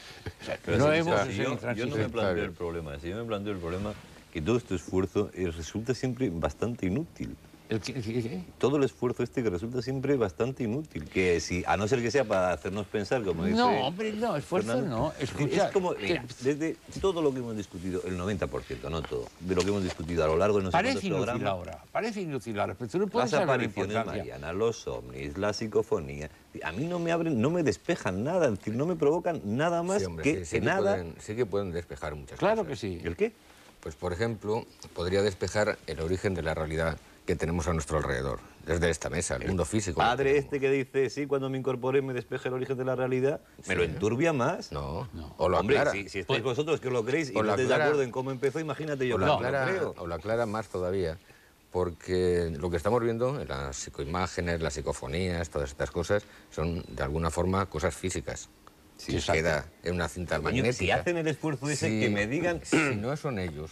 O sea, Pero no si- hemos si yo, yo no me planteo el problema, si yo me planteo el problema que todo este esfuerzo eh, resulta siempre bastante inútil. ¿El qué- el qué? Todo el esfuerzo este que resulta siempre bastante inútil, que si, a no ser que sea para hacernos pensar, como dice... No, hombre, no, esfuerzo Fernando, no. Escucha, es como, que- mira, desde todo lo que hemos discutido, el noventa por ciento, no todo, de lo que hemos discutido a lo largo de no sé parece cuántos inútil programas, ahora, parece inútil ahora, pero tú no puedes las saber la apariciones importancia. marianas, los ovnis, la psicofonía, a mí no me abren, no me despejan nada, es decir, no me provocan nada más Sí, hombre, que, sí, sí que que nada... pueden- sí que pueden despejar muchas Claro cosas. que sí. ¿El qué? Pues, por ejemplo, podría despejar el origen de la realidad que tenemos a nuestro alrededor, desde esta mesa, el mundo físico. lo Padre tenemos. este que dice, sí, cuando me incorporé me despeje el origen de la realidad, ¿me lo enturbia más? No, o lo Hombre, aclara. si, si estáis vosotros que os lo creéis y o no lo estáis de aclara- acuerdo en cómo empezó, imagínate yo o que lo no lo aclara, creo. o lo aclara más todavía, porque lo que estamos viendo en las psicoimágenes, las psicofonías, todas estas cosas, son de alguna forma cosas físicas. Sí, Si queda en una cinta Coño, magnética. si hacen el esfuerzo ese, si- que me digan... Si no son ellos,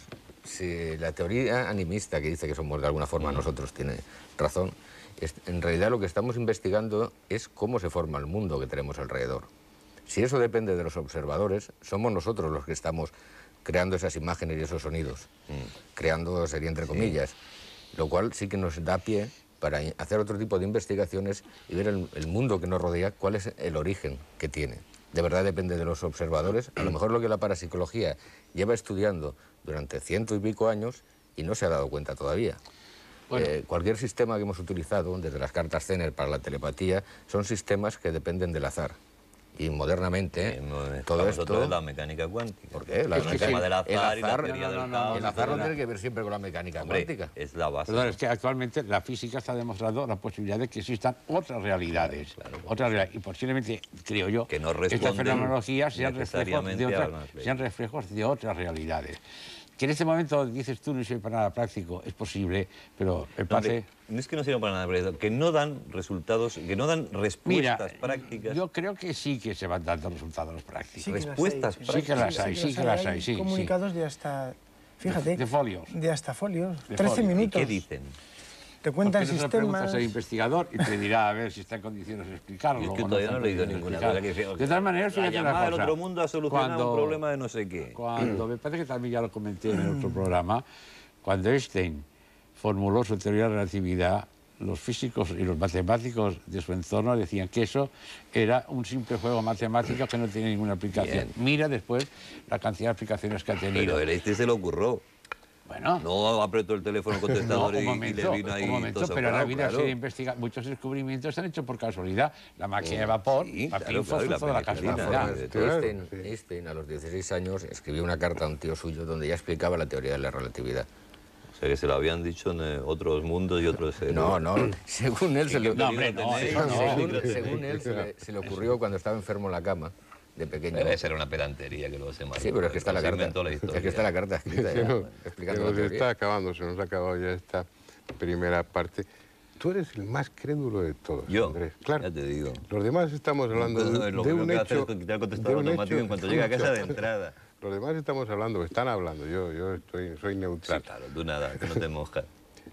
si la teoría animista que dice que somos de alguna forma nosotros tiene razón, es- en realidad lo que estamos investigando es cómo se forma el mundo que tenemos alrededor. Si eso depende de los observadores, somos nosotros los que estamos creando esas imágenes y esos sonidos. Creando sería entre comillas. Lo cual sí que nos da pie para i- hacer otro tipo de investigaciones y ver el, el mundo que nos rodea, cuál es el origen que tiene. De verdad depende de los observadores. A lo mejor lo que la parapsicología lleva estudiando durante ciento y pico años y no se ha dado cuenta todavía. Bueno. Eh, cualquier sistema que hemos utilizado, desde las cartas Zener para la telepatía, son sistemas que dependen del azar. Y modernamente, Eh, no, todo estamos otra vez esto... en la mecánica cuántica. ¿Por qué? La el mecánica- tema del el azar y la azar- teoría no, del no, no, caos. el azar no etcétera. tiene que ver siempre con la mecánica Hombre, cuántica. es la base. Perdón, es que actualmente la física está demostrando la posibilidad de que existan otras realidades. Claro, claro. Otras reali- y posiblemente, creo yo, Que no estas responden fenomenologías sean reflejos, necesariamente de a otras, las leyes. sean reflejos de otras realidades. Que en este momento dices tú no soy para nada práctico, es posible, pero el No, pase... de- no es que no sirva para nada, pero que no dan resultados, que no dan Mira, respuestas prácticas. yo creo que sí que se van dando resultados prácticos. Sí que las respuestas hay, Sí que las hay, sí que las hay, sí, sí. comunicados de hasta, fíjate, de folios. de hasta folios, De trece folios. ¿Y minutos. ¿Qué dicen? Te cuentan Porque no se lo preguntas sistemas. al investigador y te dirá a ver si está en condiciones de explicarlo. Yo es que o todavía está no en he leído condiciones ninguna de cosa que explicar. dice, De todas maneras, la fíjate una llamada del cosa. otro mundo ha solucionado Cuando- un problema de no sé qué. Cuando, me parece que también ya lo comenté en el otro programa, cuando Einstein formuló su teoría de la relatividad, los físicos y los matemáticos de su entorno decían que eso era un simple juego matemático que no tiene ninguna aplicación. Bien. Mira después la cantidad de aplicaciones que ha tenido. Pero este se le ocurrió. Bueno, No apretó el teléfono no, contestador un y, y momento, le vino ahí un momento, todo pero la soplado, vida claro. se investiga, muchos descubrimientos se han hecho por casualidad. La máquina de vapor, Sí, la claro, pinfos, claro, y la fue toda la penicilina, casualidad. de Claro, Einstein, sí. Einstein, a los dieciséis años, escribió una carta a un tío suyo donde ya explicaba la teoría de la relatividad. O sea, que se lo habían dicho en eh, otros mundos y otros... eh, No, no, según él se le, No, hombre, no, tenéis? eso no. según, según él se le, se le ocurrió cuando estaba enfermo en la cama, de pequeño. Debe ser una pedantería que lo se Sí, pero es que está la se carta. inventó la historia. Es que está la carta escrita Que ya, no- explicando que la nos teoría. está acabando, se nos ha acabado ya esta primera parte. Tú eres el más crédulo de todos, Yo, Andrés. Claro. ya te digo. Los demás estamos hablando de, Lo de primero un que hacer hecho... es quitar el de contestador un automático hecho- en cuanto llega a casa de entrada. Los demás estamos hablando, están hablando, yo, yo estoy, soy Sí, neutral. claro, tú nada, que no te mojas.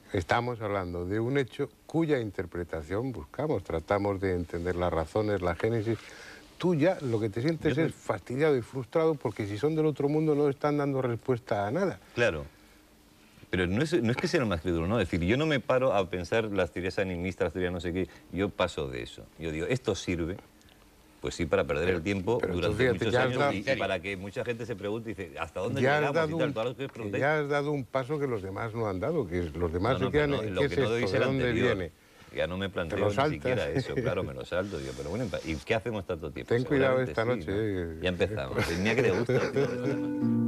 Estamos hablando de un hecho cuya interpretación buscamos, tratamos de entender las razones, la génesis. Tú ya lo que te sientes es fastidiado y frustrado porque si son del otro mundo no están dando respuesta a nada. Claro. Pero no es, no es que sea más crédulo, ¿no? Es decir, yo no me paro a pensar las teorías animistas, las teorías no sé qué. Yo paso de eso. Yo digo, esto sirve, pues sí, para perder pero, el tiempo durante fíjate, muchos ya años dado, y, y para que mucha gente se pregunte y dice, ¿hasta dónde ya llegamos? Has Y dado tal, un, todas las que preguntáis. ya has dado un paso que los demás no han dado, que los demás no, no, se quedan no, en lo ¿qué que es no esto? doy es ¿De el dónde anterior. viene? Ya no me planteo Te lo ni saltas. siquiera eso, claro, me lo salto, digo, pero bueno, ¿y qué hacemos tanto tiempo? Ten cuidado Seguramente esta sí, noche. ¿no? Eh. Ya empezamos. Mira que le gusta el tema de los temas.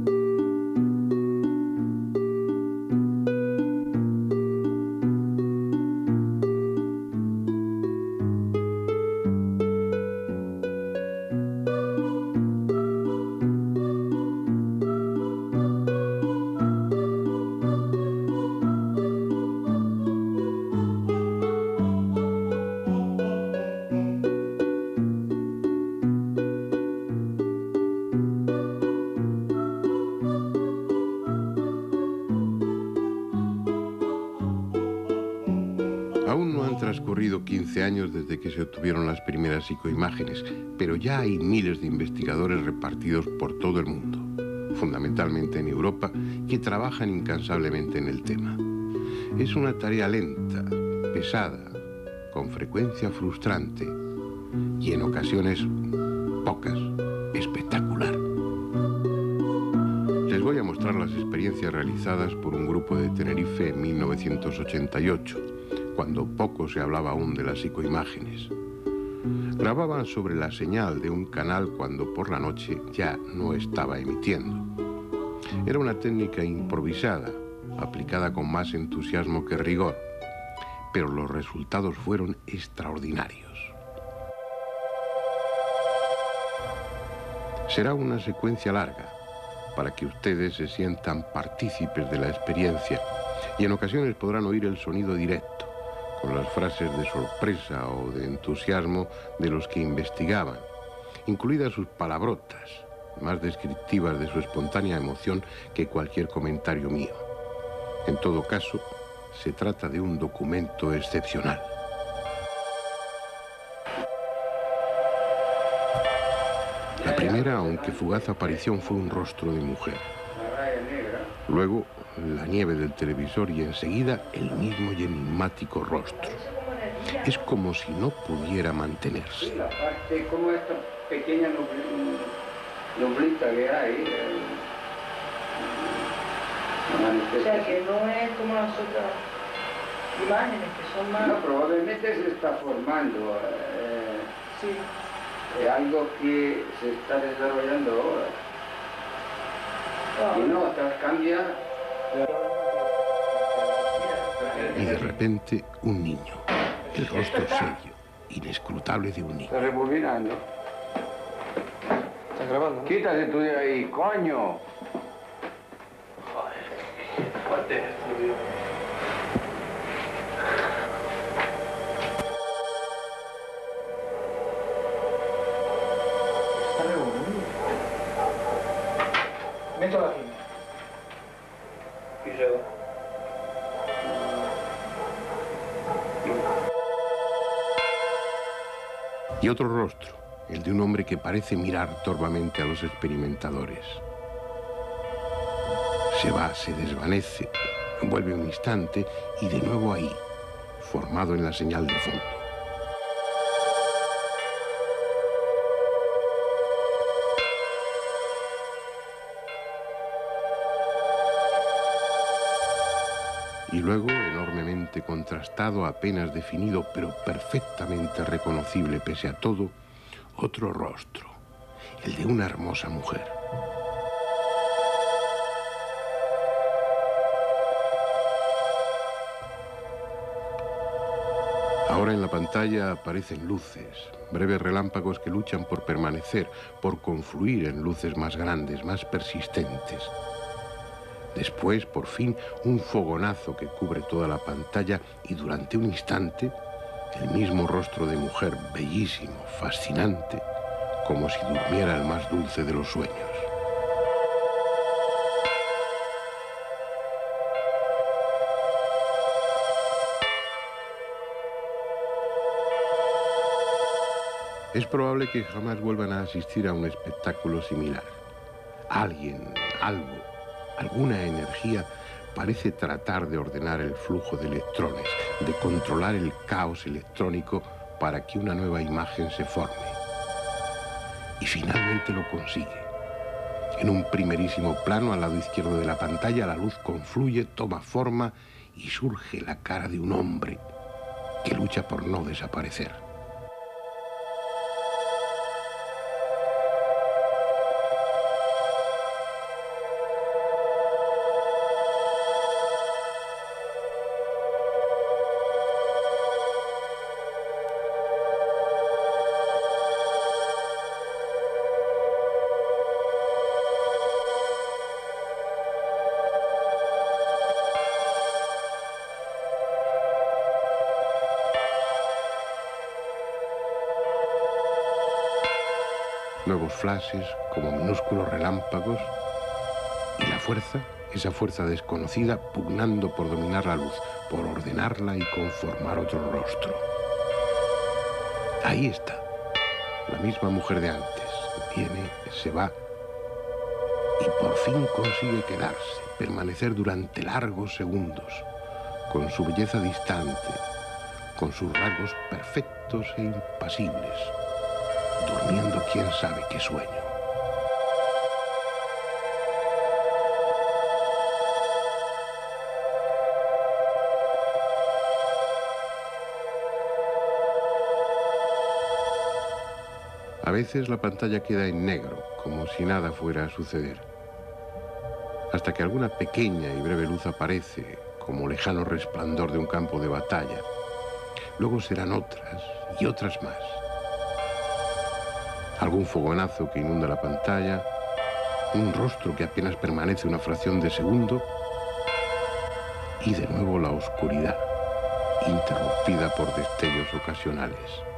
Aún no han transcurrido quince años desde que se obtuvieron las primeras psicoimágenes, pero ya hay miles de investigadores repartidos por todo el mundo, fundamentalmente en Europa, que trabajan incansablemente en el tema. Es una tarea lenta, pesada, con frecuencia frustrante y en ocasiones, pocas, espectacular. Les voy a mostrar las experiencias realizadas por un grupo de Tenerife en mil novecientos ochenta y ocho, cuando poco se hablaba aún de las psicoimágenes. Grababan sobre la señal de un canal cuando por la noche ya no estaba emitiendo. Era una técnica improvisada, aplicada con más entusiasmo que rigor, pero los resultados fueron extraordinarios. Será una secuencia larga, para que ustedes se sientan partícipes de la experiencia y en ocasiones podrán oír el sonido directo, con las frases de sorpresa o de entusiasmo de los que investigaban, incluidas sus palabrotas, más descriptivas de su espontánea emoción que cualquier comentario mío. En todo caso, se trata de un documento excepcional. La primera, aunque fugaz aparición, fue un rostro de mujer. Luego, la nieve del televisor y enseguida el mismo y enigmático rostro. Es como si no pudiera mantenerse. Sí, la parte, como esta pequeña nublita que hay. O sea, que no es como las otras imágenes, que son más... No, probablemente se está formando. Eh, sí. Es algo que se está desarrollando ahora. Oh. Y no, hasta cambia. Y de repente, un niño. El rostro serio, inescrutable de un niño. Está rebobinando. ¿Estás grabando? ¿No? Quítate tú de ahí, coño. Joder, qué fuerte es esto, tío. Está rebobinando. Meto la cinta. Y se va. Y otro rostro, el de un hombre que parece mirar torvamente a los experimentadores. Se va, se desvanece, vuelve un instante y de nuevo ahí, formado en la señal de fondo. Y luego, enormemente contrastado, apenas definido, pero perfectamente reconocible pese a todo, otro rostro, el de una hermosa mujer. Ahora en la pantalla aparecen luces, breves relámpagos que luchan por permanecer, por confluir en luces más grandes, más persistentes. Después, por fin, un fogonazo que cubre toda la pantalla y durante un instante, el mismo rostro de mujer, bellísimo, fascinante, como si durmiera el más dulce de los sueños. Es probable que jamás vuelvan a asistir a un espectáculo similar. Alguien, algo, alguna energía parece tratar de ordenar el flujo de electrones, de controlar el caos electrónico para que una nueva imagen se forme. Y finalmente lo consigue. En un primerísimo plano, al lado izquierdo de la pantalla, la luz confluye, toma forma y surge la cara de un hombre que lucha por no desaparecer. Nuevos flashes, como minúsculos relámpagos, y la fuerza, esa fuerza desconocida, pugnando por dominar la luz, por ordenarla y conformar otro rostro. Ahí está, la misma mujer de antes. Viene, se va, y por fin consigue quedarse, permanecer durante largos segundos, con su belleza distante, con sus rasgos perfectos e impasibles, durmiendo quién sabe qué sueño. A veces la pantalla queda en negro, como si nada fuera a suceder, hasta que alguna pequeña y breve luz aparece, como lejano resplandor de un campo de batalla. Luego serán otras y otras más. Algún fogonazo que inunda la pantalla, un rostro que apenas permanece una fracción de segundo y de nuevo la oscuridad, interrumpida por destellos ocasionales.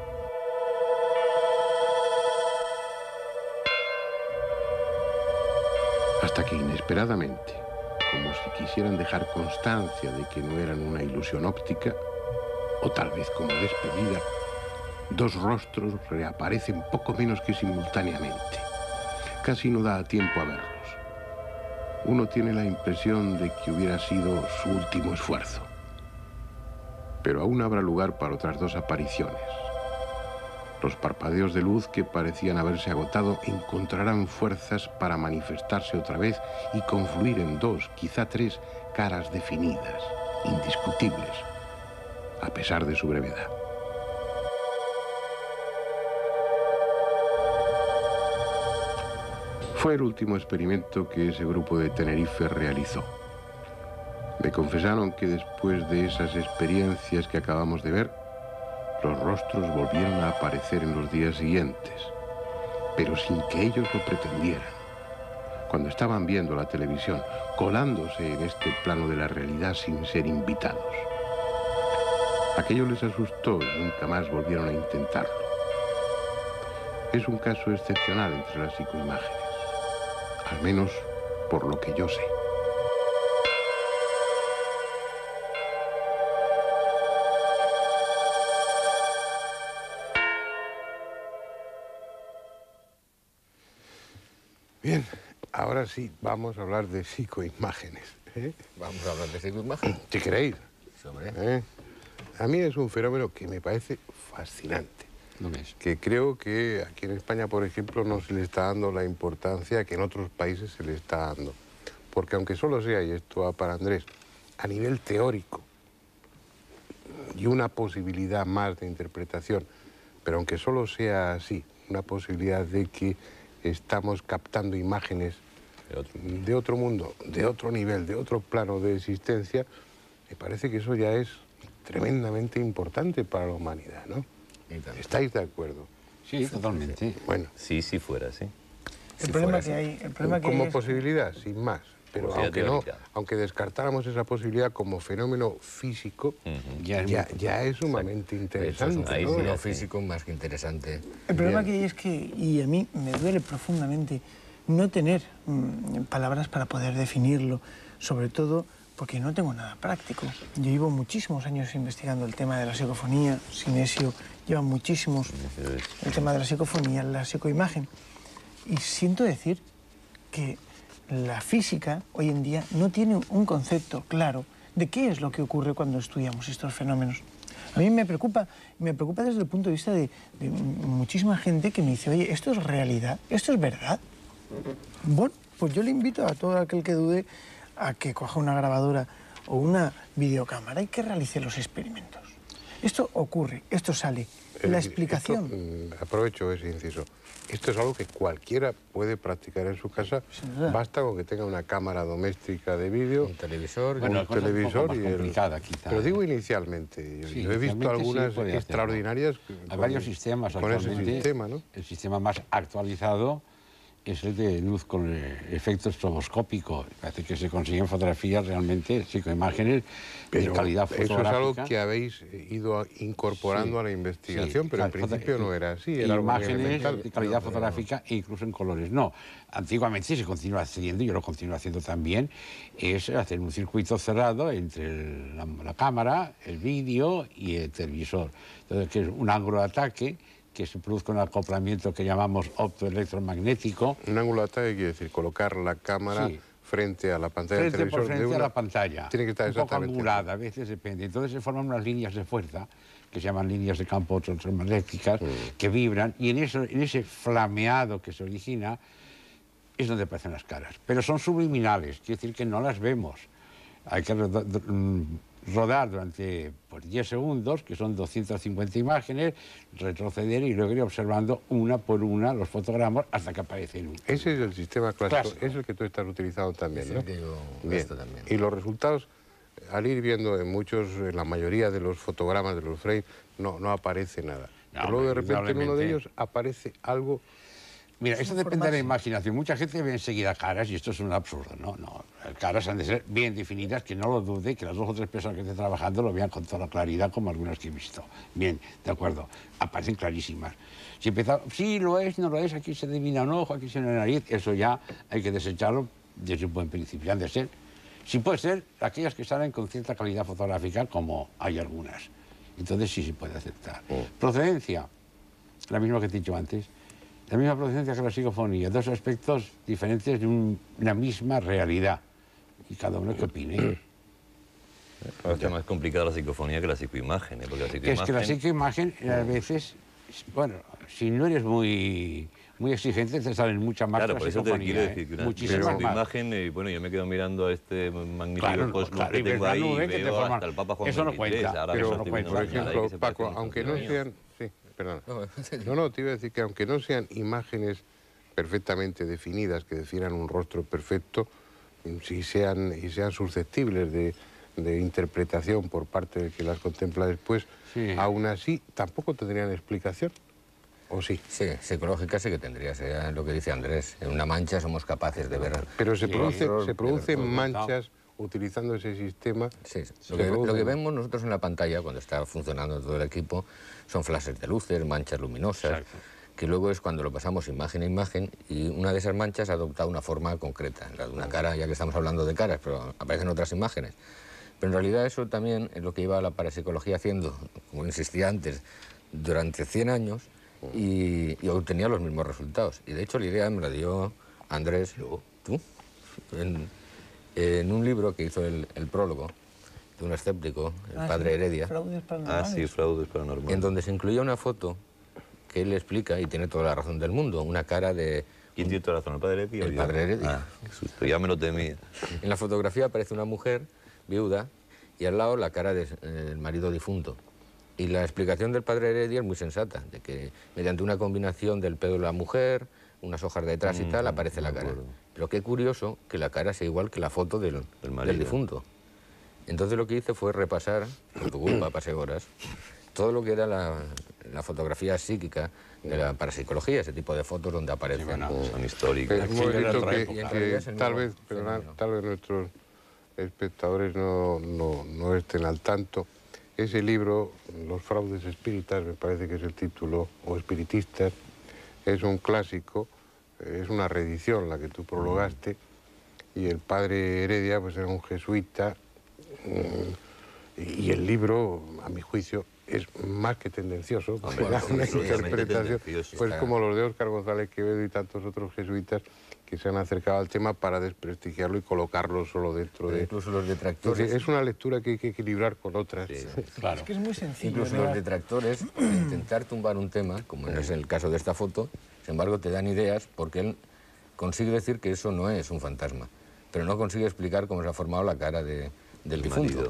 Hasta que inesperadamente, como si quisieran dejar constancia de que no eran una ilusión óptica, o tal vez como despedida, dos rostros reaparecen poco menos que simultáneamente. Casi no da tiempo a verlos. Uno tiene la impresión de que hubiera sido su último esfuerzo. Pero aún habrá lugar para otras dos apariciones. Los parpadeos de luz que parecían haberse agotado encontrarán fuerzas para manifestarse otra vez y confluir en dos, quizá tres, caras definidas, indiscutibles, a pesar de su brevedad. Fue el último experimento que ese grupo de Tenerife realizó. Me confesaron que después de esas experiencias que acabamos de ver, los rostros volvieron a aparecer en los días siguientes, pero sin que ellos lo pretendieran. Cuando estaban viendo la televisión, colándose en este plano de la realidad sin ser invitados. Aquello les asustó y nunca más volvieron a intentarlo. Es un caso excepcional entre las psicoimágenes, al menos por lo que yo sé. Bien, ahora sí, vamos a hablar de psicoimágenes. ¿eh? Vamos a hablar de psicoimágenes. Si queréis. Sobre. ¿Eh? A mí es un fenómeno que me parece fascinante. ¿Lo ves? Que creo que aquí en España, por ejemplo, no se le está dando la importancia que en otros países se le está dando. Porque aunque solo sea, y esto va para Andrés, a nivel teórico y una posibilidad más de interpretación, pero aunque solo sea así, una posibilidad de que estamos captando imágenes de otro. de otro mundo, de otro nivel, de otro plano de existencia, me parece que eso ya es tremendamente importante para la humanidad, ¿no? ¿Estáis de acuerdo? Sí, totalmente. Bueno. Sí, sí fuera, sí. El problema que hay, el problema que como hay es... posibilidad, sin más. Pero Posibilidad aunque no, teórica. aunque descartáramos esa posibilidad como fenómeno físico, Uh-huh. ya, ya, ya es sumamente interesante. Es un Ahí sí, fenómeno ya sí. físico más que interesante. El problema Bien. que hay es que, y a mí me duele profundamente, no tener mm, palabras para poder definirlo, sobre todo porque no tengo nada práctico. Yo llevo muchísimos años investigando el tema de la psicofonía, Sinesio llevan muchísimos el tema de la psicofonía, la psicoimagen. Y siento decir que la física hoy en día no tiene un concepto claro de qué es lo que ocurre cuando estudiamos estos fenómenos. A mí me preocupa, me preocupa desde el punto de vista de, de muchísima gente que me dice, oye, ¿esto es realidad? ¿Esto es verdad? Bueno, pues yo le invito a todo aquel que dude a que coja una grabadora o una videocámara y que realice los experimentos. Esto ocurre, esto sale. La explicación... Esto, aprovecho ese inciso. Esto es algo que cualquiera puede practicar en su casa. Basta con que tenga una cámara doméstica de vídeo, un televisor, bueno, un televisor un y el... quizá, Pero digo inicialmente. Yo, sí, yo he visto algunas sí extraordinarias. Hay con, varios sistemas con ese sistema, ¿no? El sistema más actualizado es el de luz con efecto estroboscópico. Parece que se consiguen fotografías realmente, psicoimágenes de calidad fotográfica. Eso es algo que habéis ido incorporando sí, a la investigación, sí, pero en principio no era así. Era imágenes de calidad fotográfica e incluso en colores. No, antiguamente se continúa haciendo, yo lo continúo haciendo también, es hacer un circuito cerrado entre el, la, la cámara, el vídeo y el televisor. Entonces, que es un ángulo de ataque que se produzca un acoplamiento que llamamos optoelectromagnético. Un ángulo de ataque quiere decir colocar la cámara sí. frente a la pantalla frente del televisor. Por frente de una... a la pantalla. Tiene que estar un exactamente poco angulada, a veces depende. Entonces se forman unas líneas de fuerza que se llaman líneas de campo electromagnéticas mm. que vibran y en, eso, en ese flameado que se origina es donde aparecen las caras. Pero son subliminales, quiere decir que no las vemos. Hay que rodar durante pues, diez segundos, que son doscientas cincuenta imágenes, retroceder y luego ir observando una por una los fotogramas hasta que aparecen un... Ese es el sistema clásico, clásico. Es el que tú estás utilizando también, ¿no? Digo, Bien. Esto también. Y los resultados, al ir viendo en muchos, en la mayoría de los fotogramas, de los frames, no, no aparece nada. No, pero luego de repente en uno de ellos aparece algo... Mira, esto depende de la imaginación. Mucha gente ve enseguida caras y esto es un absurdo, ¿no? No, caras han de ser bien definidas, que no lo dude, que las dos o tres personas que estén trabajando lo vean con toda la claridad como algunas que he visto. Bien, de acuerdo, aparecen clarísimas. Si empieza, sí, lo es, no lo es, aquí se adivina un ojo, aquí se ve una nariz, eso ya hay que desecharlo desde un buen principio. Han de ser, sí puede ser, aquellas que salen con cierta calidad fotográfica, como hay algunas. Entonces sí se puede aceptar. Oh. Procedencia, la misma que te he dicho antes. La misma procedencia que la psicofonía, dos aspectos diferentes de un, una misma realidad. Y cada uno que opine. Es más complicada la psicofonía que la psicoimagen. ¿eh? Porque la psicoimagen... Es que la psicoimagen a veces, bueno, si no eres muy, muy exigente, te salen muchas más. Claro, por eso te quiero decir ¿eh? que una Muchísimas imagen, y bueno, yo me quedo mirando a este magnífico claro, postlup claro, que tengo ahí y que veo forman... hasta el Papa Juan Eso no veintitrés. cuenta, Ahora pero, eso no cuenta. por ejemplo, Paco, aunque no sean... Sí, perdona. No, no, te iba a decir que aunque no sean imágenes perfectamente definidas, que definan un rostro perfecto, si sean, y sean susceptibles de, de interpretación por parte del que las contempla después, sí. Aún así tampoco tendrían explicación, ¿o sí? Sí, psicológica sí que tendría, sería lo que dice Andrés. En una mancha somos capaces de ver... Pero se, sí, produce, error, se producen error, manchas utilizando ese sistema. Sí, lo que, lo que vemos nosotros en la pantalla, cuando está funcionando todo el equipo, son flashes de luces, manchas luminosas... Exacto. Que luego es cuando lo pasamos imagen a imagen y una de esas manchas ha adoptado una forma concreta, la de una cara, ya que estamos hablando de caras, pero aparecen otras imágenes. Pero en realidad eso también es lo que iba la parapsicología haciendo, como insistía antes, durante cien años y, y obtenía los mismos resultados. Y de hecho la idea me la dio Andrés, tú, en, en un libro que hizo el, el prólogo de un escéptico, el ah, padre sí. Heredia. Fraudes paranormales. Ah, sí, fraudes paranormales. En donde se incluía una foto que él explica, y tiene toda la razón del mundo, una cara de... ¿Quién tiene toda la razón? ¿El padre Heredia? El padre Heredia. Ah, qué susto, ya me lo temía. En la fotografía aparece una mujer viuda y al lado la cara del de, marido difunto. Y la explicación del padre Heredia es muy sensata, de que mediante una combinación del pelo de la mujer, unas hojas detrás mm, y tal, aparece la cara. Pero qué curioso que la cara sea igual que la foto del, del, del difunto. Entonces lo que hice fue repasar, por tu culpa pasé horas, todo lo que era la, la fotografía psíquica de la parapsicología, ese tipo de fotos donde aparecen... Sí, bueno, son históricas. Es un momento que, que, que tal, vez, perdona, tal vez nuestros espectadores no, no, no estén al tanto. Ese libro, Los fraudes espíritas, me parece que es el título, o espiritistas, es un clásico, es una reedición la que tú prologaste, y el padre Heredia pues era un jesuita, y el libro, a mi juicio, es más que tendencioso, Hombre, una, una absolutamente interpretación, tendencioso. pues como los de Óscar González Quevedo y tantos otros jesuitas que se han acercado al tema para desprestigiarlo y colocarlo solo dentro de... Incluso los detractores... Es una lectura que hay que equilibrar con otras. Sí, claro. Es que es muy sencillo. Incluso los detractores, intentar tumbar un tema, como es el caso de esta foto, sin embargo te dan ideas porque él consigue decir que eso no es un fantasma, pero no consigue explicar cómo se ha formado la cara de, del difunto.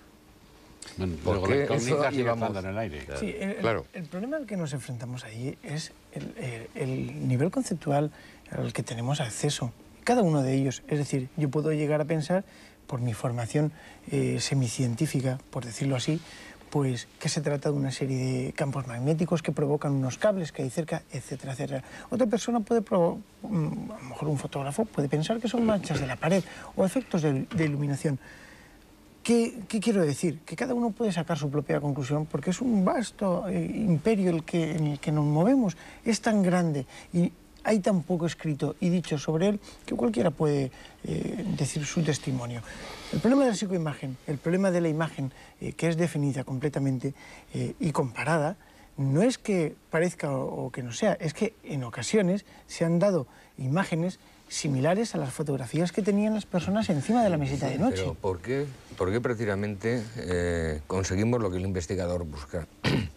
Bueno, Porque luego la incógnita eso sigue llevamos- estando en el aire. Sí, el, el- Claro. el problema al que nos enfrentamos ahí es el, el- el nivel conceptual al que tenemos acceso. Cada uno de ellos. Es decir, yo puedo llegar a pensar, por mi formación eh, semicientífica, por decirlo así, pues que se trata de una serie de campos magnéticos que provocan unos cables que hay cerca, etcétera, etcétera. Otra persona puede, provo- mm, a lo mejor un fotógrafo, puede pensar que son manchas de la pared o efectos de, de iluminación. ¿Qué, ¿Qué quiero decir? Que cada uno puede sacar su propia conclusión porque es un vasto eh, imperio el que, en el que nos movemos. Es tan grande y hay tan poco escrito y dicho sobre él que cualquiera puede eh, decir su testimonio. El problema de la psicoimagen, el problema de la imagen eh, que es definida completamente eh, y comparada, no es que parezca o, o que no sea, es que en ocasiones se han dado imágenes similares a las fotografías que tenían las personas encima de la mesita de noche. Pero ¿por qué, por qué precisamente eh, conseguimos lo que el investigador busca?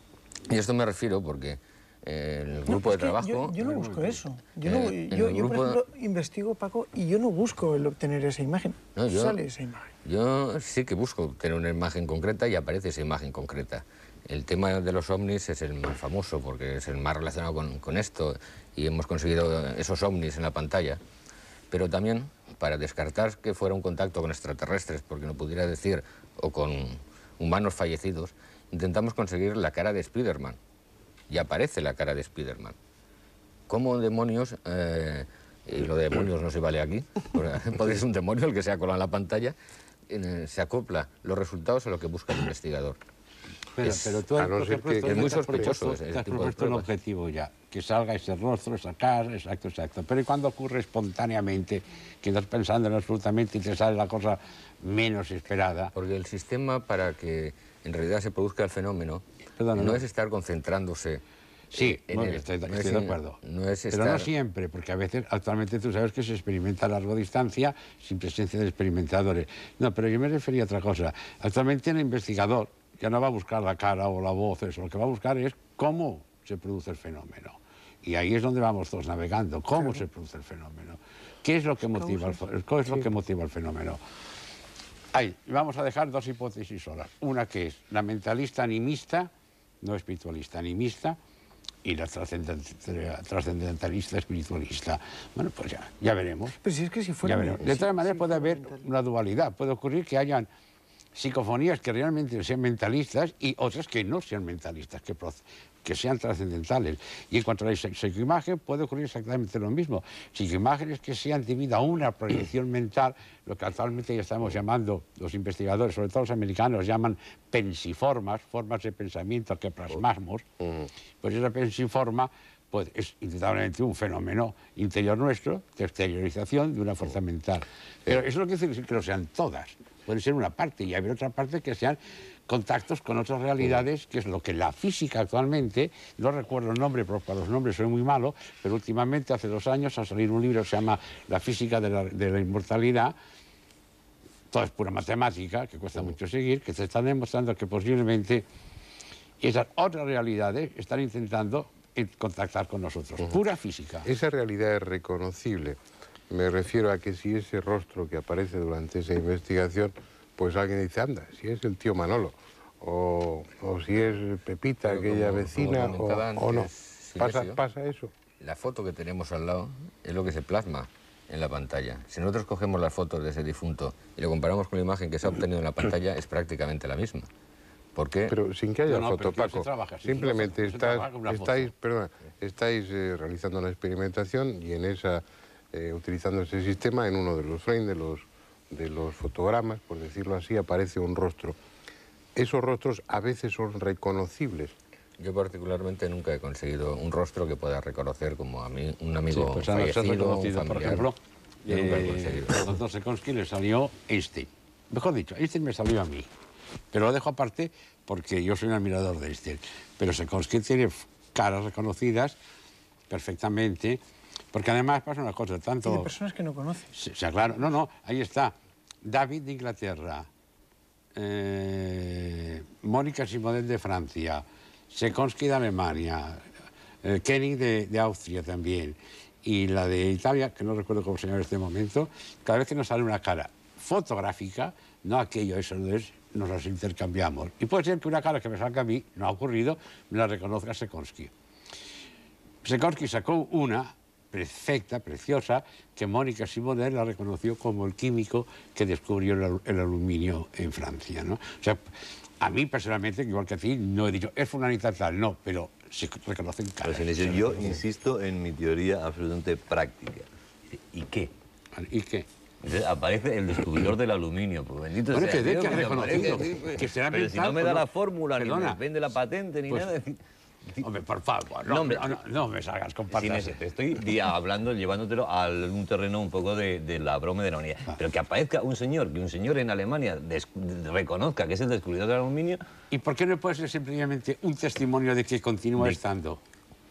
Y esto me refiero porque eh, el grupo No, de es que trabajo... Yo, yo no busco eso. Yo, Eh, no- en yo, el yo, por grupo- ejemplo, investigo, Paco, y yo no busco el obtener esa imagen. No, yo- Sale esa imagen. Yo sí que busco tener una imagen concreta y aparece esa imagen concreta. El tema de los ovnis es el más famoso porque es el más relacionado con, con esto y hemos conseguido esos ovnis en la pantalla. Pero también para descartar que fuera un contacto con extraterrestres, porque no pudiera decir, o con humanos fallecidos, intentamos conseguir la cara de Spiderman. Y aparece la cara de Spiderman. ¿Cómo demonios, eh, y lo de demonios no se vale aquí, puede ser un demonio el que se ha colado en la pantalla, eh, se acopla los resultados a lo que busca el investigador? Pero, Es- pero tú, a no por ser ejemplo, que- tú es muy te has sospechoso propuesto- ese te has tipo de propuesto un pruebas. objetivo ya, que salga ese rostro, esa cara, exacto, exacto. Pero ¿y cuando ocurre espontáneamente, que estás pensando en absolutamente y te sale la cosa menos esperada? Porque el sistema para que en realidad se produzca el fenómeno Perdona, no no. es estar concentrándose Sí, en bueno, él. estoy, No estoy es de en- acuerdo. No es Pero no estar- siempre, porque a veces, actualmente tú sabes que se experimenta a larga distancia sin presencia de experimentadores. No, pero yo me refería a otra cosa. Actualmente el investigador ya no va a buscar la cara o la voz, eso. Lo que va a buscar es cómo se produce el fenómeno. Y ahí es donde vamos todos navegando. ¿Cómo se produce el fenómeno? ¿Qué es lo que motiva el, fe- qué es lo que motiva el fenómeno? Ahí, vamos a dejar dos hipótesis solas. Una que es la mentalista animista, no espiritualista, animista, y la trascendent- trascendentalista espiritualista. Bueno, pues ya, ya veremos. Pero si es que si fuera... Ya veremos. De si- todas maneras si puede fuera haber mental. una dualidad. Puede ocurrir que hayan psicofonías que realmente sean mentalistas y otras que no sean mentalistas, que, proce- que sean trascendentales. Y en cuanto a la psi- psicoimagen puede ocurrir exactamente lo mismo. Psicoimágenes que sean debido a una proyección mental, lo que actualmente ya estamos llamando, los investigadores, sobre todo los americanos, llaman pensiformas, formas de pensamiento que plasmamos. Pues esa pensiforma pues, es indudablemente un fenómeno interior nuestro, de exteriorización de una fuerza mental. Pero eso no quiere decir que lo sean todas. Puede ser una parte y haber otra parte que sean contactos con otras realidades, que es lo que la física actualmente, no recuerdo el nombre, porque para los nombres soy muy malo, pero últimamente, hace dos años, ha salido un libro que se llama La física de la, de la inmortalidad. Todo es pura matemática, que cuesta mucho seguir, que te están demostrando que posiblemente esas otras realidades están intentando eh, contactar con nosotros. Pura física. Esa realidad es reconocible. Me refiero a que si ese rostro que aparece durante esa investigación, pues alguien dice, anda, si es el tío Manolo, o, o si es Pepita, Pero aquella como- vecina, como o, comentaba o no. antes, ¿Pasa, Silesio, ¿Pasa eso? La foto que tenemos al lado es lo que se plasma en la pantalla. Si nosotros cogemos las fotos de ese difunto y lo comparamos con la imagen que se ha obtenido en la pantalla, es prácticamente la misma. ¿Por qué? Pero sin que haya No, no, foto, pero que se Paco. trabaja así, Simplemente se estás- trabaja con una estáis, foto. perdona, estáis eh, realizando una experimentación y en esa, eh, utilizando ese sistema, en uno de los frames de los, de los fotogramas, por decirlo así, aparece un rostro. Esos rostros a veces son reconocibles. Yo particularmente nunca he conseguido un rostro que pueda reconocer como a mí, un Sí, amigo pues ahora se ha fallecido, un reconocido, por familiar. ejemplo, Yo nunca he eh, conseguido. al doctor Sekonsky le salió Einstein. Mejor dicho, Einstein me salió a mí. Pero lo dejo aparte porque yo soy un admirador de este. Pero Sekonsky tiene caras reconocidas perfectamente, porque además pasa una cosa, tanto... Y de personas que no conoces. O sea, claro, no, no, ahí está. David de Inglaterra, eh, Mónica Simodel de Francia, Sekonsky de Alemania, eh, Koenig de, de Austria también, y la de Italia, que no recuerdo cómo se llama en este momento, cada vez que nos sale una cara fotográfica, no aquello, eso no es, nos las intercambiamos. Y puede ser que una cara que me salga a mí, no ha ocurrido, me la reconozca Sekonsky. Sekonsky sacó una perfecta, preciosa, que Mónica Simodel la reconoció como el químico que descubrió el, el aluminio en Francia, ¿no? O sea, a mí personalmente, igual que a ti, no he dicho, es fulanita tal, no, pero se reconocen caras. Pues en yo insisto en mi teoría absolutamente práctica. ¿Y qué? ¿Y qué? Entonces aparece el descubridor del aluminio, pues bendito bueno, sea que Dios, que que reconocido, aparece, que será pero mental, si no me da no, la fórmula, perdona, ni me vende la patente, ni pues, nada. Hombre, por favor, no, No, hombre, no, no, no me salgas con patas. Te estoy día hablando, llevándotelo a un terreno un poco de, de la broma de la unidad. Ah. Pero que aparezca un señor, que un señor en Alemania des, reconozca que es el descubridor del aluminio... ¿Y por qué no puede ser simplemente un testimonio de que continúa de... estando?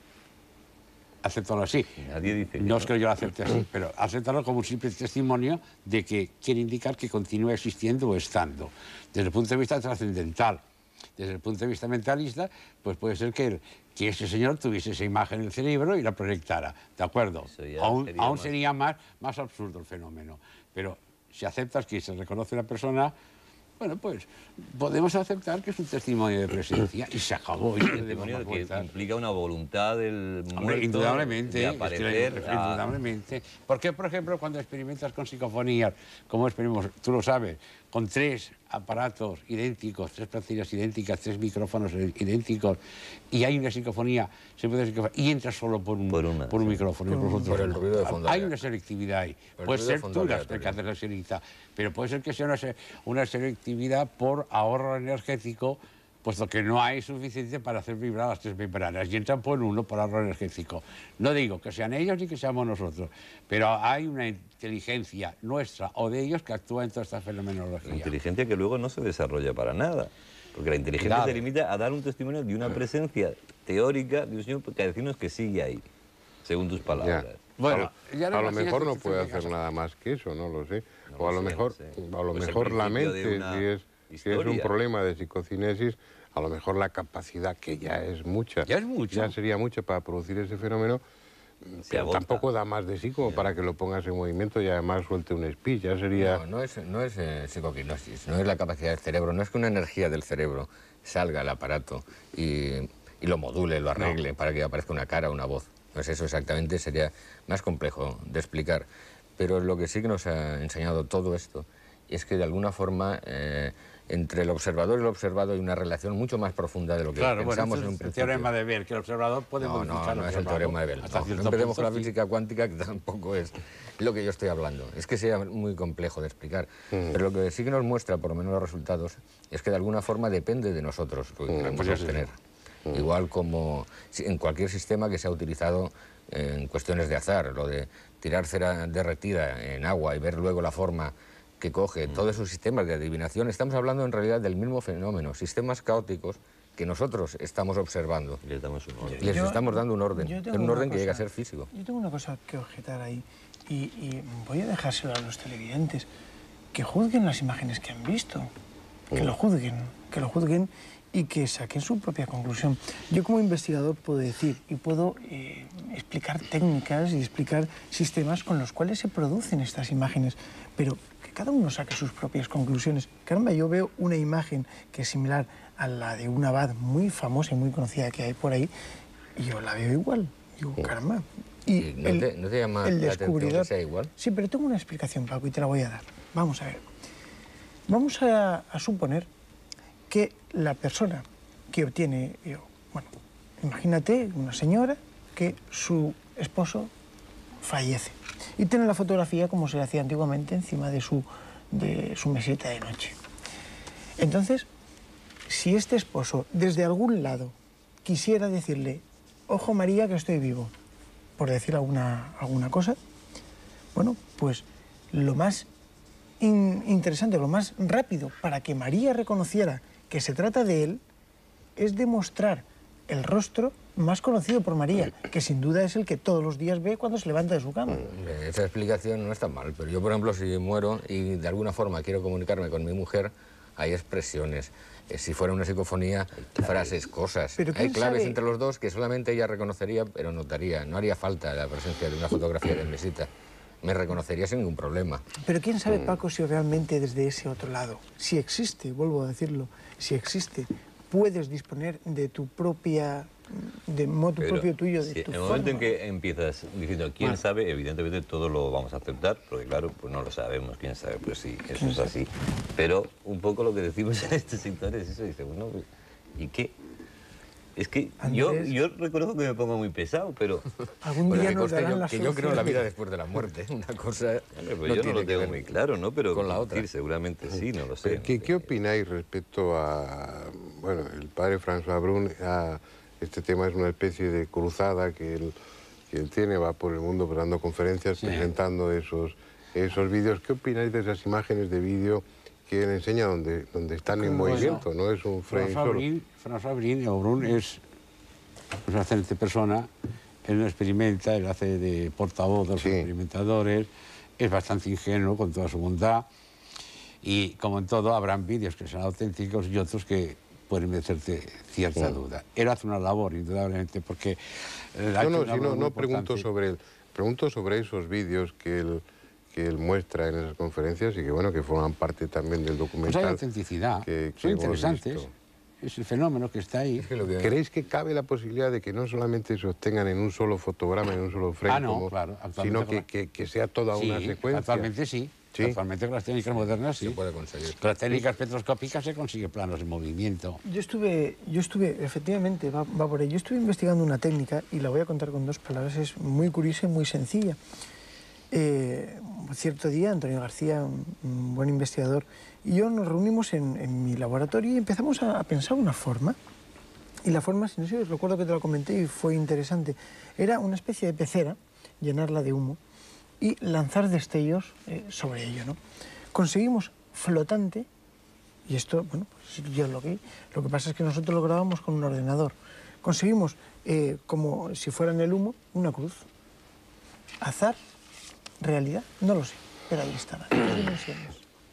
Acéptalo así. Nadie dice que no, no es que yo lo acepte así, pero acéptalo como un simple testimonio de que quiere indicar que continúa existiendo o estando. Desde el punto de vista trascendental. Desde el punto de vista mentalista, pues puede ser que, el, que ese señor tuviese esa imagen en el cerebro y la proyectara, ¿de acuerdo? Aún sería, aún más... sería más, más absurdo el fenómeno. Pero si aceptas que se reconoce una persona, bueno, pues podemos aceptar que es un testimonio de presencia y se acabó. Un testimonio que implica una voluntad del muerto. Hombre, indudablemente, de aparecer. Es que, a... indudablemente. Porque, por ejemplo, cuando experimentas con psicofonías, como experimentamos, tú lo sabes, con tres aparatos idénticos, tres plantillas idénticas, tres micrófonos idénticos, y hay una psicofonía, se puede psicofonía, y entras solo por un, por una, por un sí. micrófono. Por, por, un, por el ruido de fondo. Hay una selectividad ahí. Puede ser tú la que haces la selectividad, pero puede ser que sea una, una selectividad por ahorro energético, puesto que no hay suficiente para hacer vibrar las tres membranas y entran por uno por ahorro energético. No digo que sean ellos ni que seamos nosotros, pero hay una inteligencia nuestra o de ellos que actúa en toda esta fenomenología. Una inteligencia que luego no se desarrolla para nada, porque la inteligencia Nada. se limita a dar un testimonio de una presencia teórica de un señor que a decirnos que sigue ahí, según tus palabras. Ya. Bueno, a lo, a lo mejor no puede hacer nada más que eso, no lo sé. No o a lo, sé, mejor, no sé. a lo pues mejor la mente, si es, si es un problema de psicocinesis, a lo mejor la capacidad, que ya es mucha, ya, es mucho. ya sería mucha para producir ese fenómeno, pero tampoco da más de sí como para que lo pongas en movimiento y además suelte un speech, ya sería... No, no es, no es eh, psicoquinosis, no es la capacidad del cerebro, no es que una energía del cerebro salga al aparato y, y lo module, lo arregle no. para que aparezca una cara o una voz. Pues eso exactamente sería más complejo de explicar. Pero lo que sí que nos ha enseñado todo esto es que de alguna forma... Eh, entre el observador y el observado hay una relación mucho más profunda de lo que claro, pensamos bueno, en un principio. El teorema de Bell, que el observador puede no, modificar no, no el es el teorema de Bell. No, no empecemos con la física cuántica, que tampoco es lo que yo estoy hablando. Es que sea muy complejo de explicar. Mm. Pero lo que sí que nos muestra, por lo menos los resultados, es que de alguna forma depende de nosotros lo que mm, queremos pues obtener. Sí. Mm. Igual como en cualquier sistema que se ha utilizado en cuestiones de azar, lo de tirar cera derretida en agua y ver luego la forma que coge, mm. todos esos sistemas de adivinación, estamos hablando en realidad del mismo fenómeno, sisteos caóticos que nosotros estamos observando. Les damos un orden. Les yo, estamos dando un orden, un orden que cosa, llega a ser físico. Yo tengo una cosa que objetar ahí, y, y voy a dejárselo a los televidentes, que juzguen las imágenes que han visto, que mm. lo juzguen, que lo juzguen y que saquen su propia conclusión. Yo como investigador puedo decir y puedo eh, explicar técnicas y explicar sistemas con los cuales se producen estas imágenes, pero que cada uno saque sus propias conclusiones. Caramba, yo veo una imagen que es similar a la de una abad muy famosa y muy conocida que hay por ahí, y yo la veo igual. Digo, caramba. Y ¿No, el, te, ¿No te llama el la atención que sea igual? Sí, pero tengo una explicación, Paco, y te la voy a dar. Vamos a ver. Vamos a, a suponer que la persona que obtiene, yo, bueno, imagínate una señora que su esposo fallece y tiene la fotografía como se le hacía antiguamente encima de su, de su mesita de noche. Entonces, si este esposo desde algún lado quisiera decirle, ojo María que estoy vivo, por decir alguna, alguna cosa, bueno, pues lo más in- interesante, lo más rápido para que María reconociera que se trata de él es demostrar el rostro más conocido por María, que sin duda es el que todos los días ve cuando se levanta de su cama. Esa explicación no está mal, pero yo, por ejemplo, si muero y de alguna forma quiero comunicarme con mi mujer, hay expresiones. Eh, Si fuera una psicofonía, frases, cosas. Pero Hay ¿quién claves sabe? entre los dos que solamente ella reconocería, pero notaría. No haría falta la presencia de una fotografía de mesita. Me reconocería sin ningún problema. Pero quién sabe, Paco, si realmente desde ese otro lado, si existe, vuelvo a decirlo, si existe, puedes disponer de tu propia, de modo Pero, propio tuyo, de sí, tu en el momento en forma. que empiezas diciendo quién Bueno. sabe, evidentemente todo lo vamos a aceptar, porque claro, pues no lo sabemos, quién sabe, pues sí, eso es así. Pero un poco lo que decimos en este sector es eso, dice, bueno, pues, ¿y qué? Es que yo, Andrés. yo reconozco que me pongo muy pesado, pero... Algún Bueno, día que nos conste darán yo, la que yo creo en la solución. vida después de la muerte. Una cosa Hombre, pues no yo no tiene lo que tengo ver muy claro, ¿no? Pero con la otra. decir, seguramente sí, no lo sé. ¿Qué, qué opináis respecto a, bueno, el padre François Brun, a este tema es una especie de cruzada que él, que él tiene, va por el mundo dando conferencias, Sí. presentando esos, esos vídeos. ¿Qué opináis de esas imágenes de vídeo que él enseña donde, donde están en Bueno, movimiento, no es un frame François solo? Brun, François Brun, o Brun es una excelente persona. Él no experimenta, él hace de portavoz de los Sí. experimentadores, es bastante ingenuo con toda su bondad. Y como en todo, habrán vídeos que serán auténticos y otros que pueden meterte cierta Sí. duda. Él hace una labor, indudablemente, porque... eh, ha No, hecho no, una si no, labor muy no pregunto importante. sobre él, pregunto sobre esos vídeos que él, que él muestra en esas conferencias y que, bueno, que forman parte también del Pues documental. hay autenticidad, que- que son hemos interesantes. visto. Es el fenómeno que está ahí. Es que lo que- ¿Creéis que cabe la posibilidad de que no solamente se obtengan en un solo fotograma, en un solo frame, Ah, no, como- claro, actualmente sino con que, la- que- que sea toda una Sí, secuencia? actualmente sí. Sí. Actualmente con las técnicas modernas sí. se puede conseguir. Con las técnicas espectroscópicas se consigue planos en movimiento. Yo estuve, yo estuve, efectivamente, va, va por ahí. Yo estuve investigando una técnica y la voy a contar con dos palabras. Es muy curiosa y muy sencilla. Eh, un cierto día, Antonio García, un, un buen investigador, y yo nos reunimos en, en mi laboratorio y empezamos a, a pensar una forma. Y la forma, si no sé, os recuerdo que te lo comenté y fue interesante. Era una especie de pecera, llenarla de humo y lanzar destellos eh, sobre ello, ¿no? Conseguimos flotante, y esto, bueno, pues yo lo vi, lo que pasa es que nosotros lo grabamos con un ordenador. Conseguimos, eh, como si fuera en el humo, una cruz. Azar, realidad, no lo sé, pero ahí estaba, en tres dimensiones.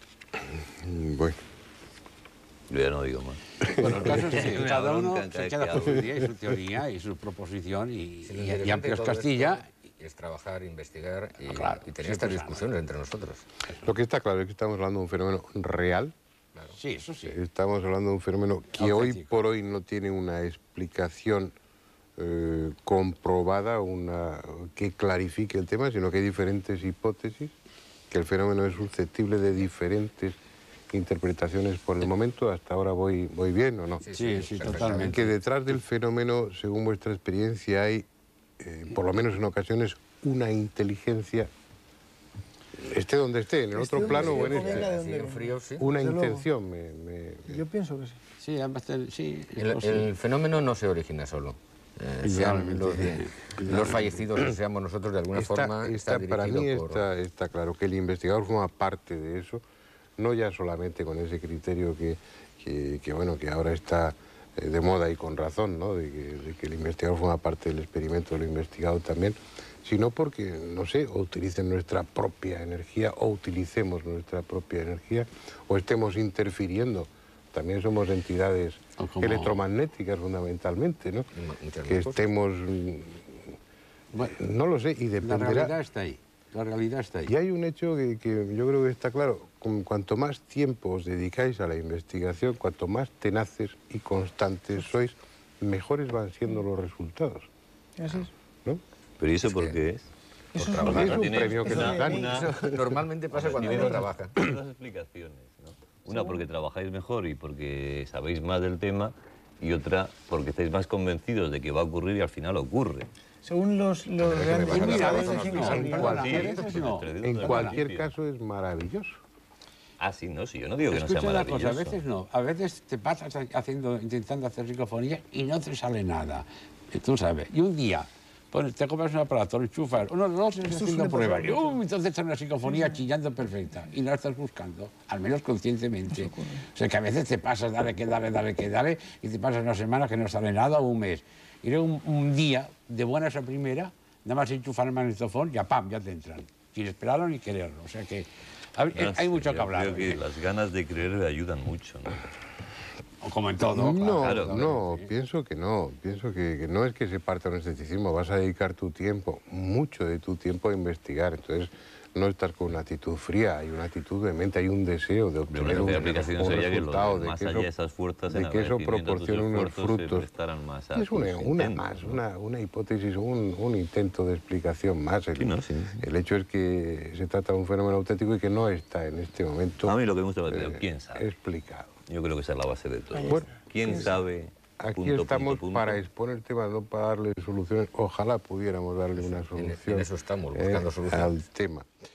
Mm, Bueno, Yo ya no digo más. Bueno, el caso es que Me cada uno abroncan cada se vez queda que con su hablo. idea y su teoría y su proposición y, Sí, lo y, interesante y amplias de todo Castilla. esto es trabajar, investigar y, Ah, claro, y tener sí, estas pues, discusiones entre nosotros. lo que está claro es que estamos hablando de un fenómeno real, Sí, eso sí. estamos hablando de un fenómeno que hoy Auténtico. por hoy no tiene una explicación eh, comprobada, una que clarifique el tema, sino que hay diferentes hipótesis, que el fenómeno es susceptible de diferentes interpretaciones por el momento. ¿Hasta ahora voy, voy bien o no? Sí, sí, perfectamente. totalmente. Que detrás del fenómeno, según vuestra experiencia, hay, eh, por lo menos en ocasiones, una inteligencia, esté donde esté, en el Esté otro donde plano o en esté, este. venga de Así donde en venga. frío, sí. Una Desde luego. intención, me, me- Yo pienso que sí. Sí, además, te- sí, El, eso sí. el fenómeno no se origina solo. Eh, sean Indudablemente. los, de- los fallecidos que seamos nosotros de alguna Está- forma, está- está, para mí dirigido por... está, está claro que el investigador forma parte de eso, no ya solamente con ese criterio que, que, que, bueno, que ahora está eh, de moda y con razón, ¿no? de, que, de que el investigador forma parte del experimento de lo investigado también, sino porque, no sé, o utilicen nuestra propia energía o utilicemos nuestra propia energía o estemos interfiriendo. También somos entidades O como- electromagnéticas fundamentalmente, ¿no? Y mu- muchas Que más cosas. estemos, mm, Bueno, no lo sé, y la dependerá... realidad está ahí. La realidad está ahí. Y hay un hecho que, que yo creo que está claro. Con cuanto más tiempo os dedicáis a la investigación, cuanto más tenaces y constantes sois, mejores van siendo los resultados, Así es. ¿no? ¿Pero y eso Es por que- qué es? Eso es Es una- un Tiene premio que eso nos de- dan. una- Eso normalmente pasa cuando Tiene uno dos- trabaja. Dos explicaciones, ¿no? Una porque trabajáis mejor y porque sabéis más del tema, y otra porque estáis más convencidos de que va a ocurrir y al final ocurre. Según los, los que me grandes pasa la investigadores razón, dicen que no, es en real. cualquier- Sí, veces sí, no. te lo digo En desde el cualquier principio. caso es maravilloso. Ah, sí, no, sí, yo no digo que no sea Escucha una cosa, a maravilloso. veces no. A veces te pasas haciendo, intentando hacer psicofonía y no te sale nada. Y tú sabes. Y un día Pues te compras un aparato, lo enchufas, uno, dos, estás haciendo pruebas. Y, uh, entonces está una psicofonía chillando perfecta y no la estás buscando, al menos conscientemente. O sea, que a veces te pasas, dale, que dale, dale, que dale, y te pasas una semana que no sale nada o un mes. Y luego un, un día, de buenas a primera, nada más enchufar el magnetofón, ya pam, ya te entran. Sin esperarlo ni quererlo. O sea que hay, No, hay sí, mucho yo que hablar. Creo que las ganas de creer ayudan mucho, ¿no? Como en todo. No, claro. no, pienso que no. Pienso que, que no es que se parta un escepticismo. Vas a dedicar tu tiempo, mucho de tu tiempo, a investigar. Entonces, no estás con una actitud fría, hay una actitud de mente, hay un deseo de obtener un, un aplicación sería resultado, que de más que allá eso, de esas fuerzas de en que eso agradecimiento a tus proporcione unos esfuerzos, se frutos. prestaran más a Es una, tus una intentos, más, ¿no? una, una hipótesis, un, un intento de explicación más. El, Sí, no, sí, sí. el hecho es que se trata de un fenómeno auténtico y que no está en este momento A mí lo que me gusta es eh, quién sabe. explicado. Yo creo que esa es la base de todo. Bueno, ¿Quién sabe? Aquí punto, estamos punto, punto. para exponer temas, no para darle soluciones. Ojalá pudiéramos darle una En- solución en eso estamos, buscando eh, soluciones. al tema.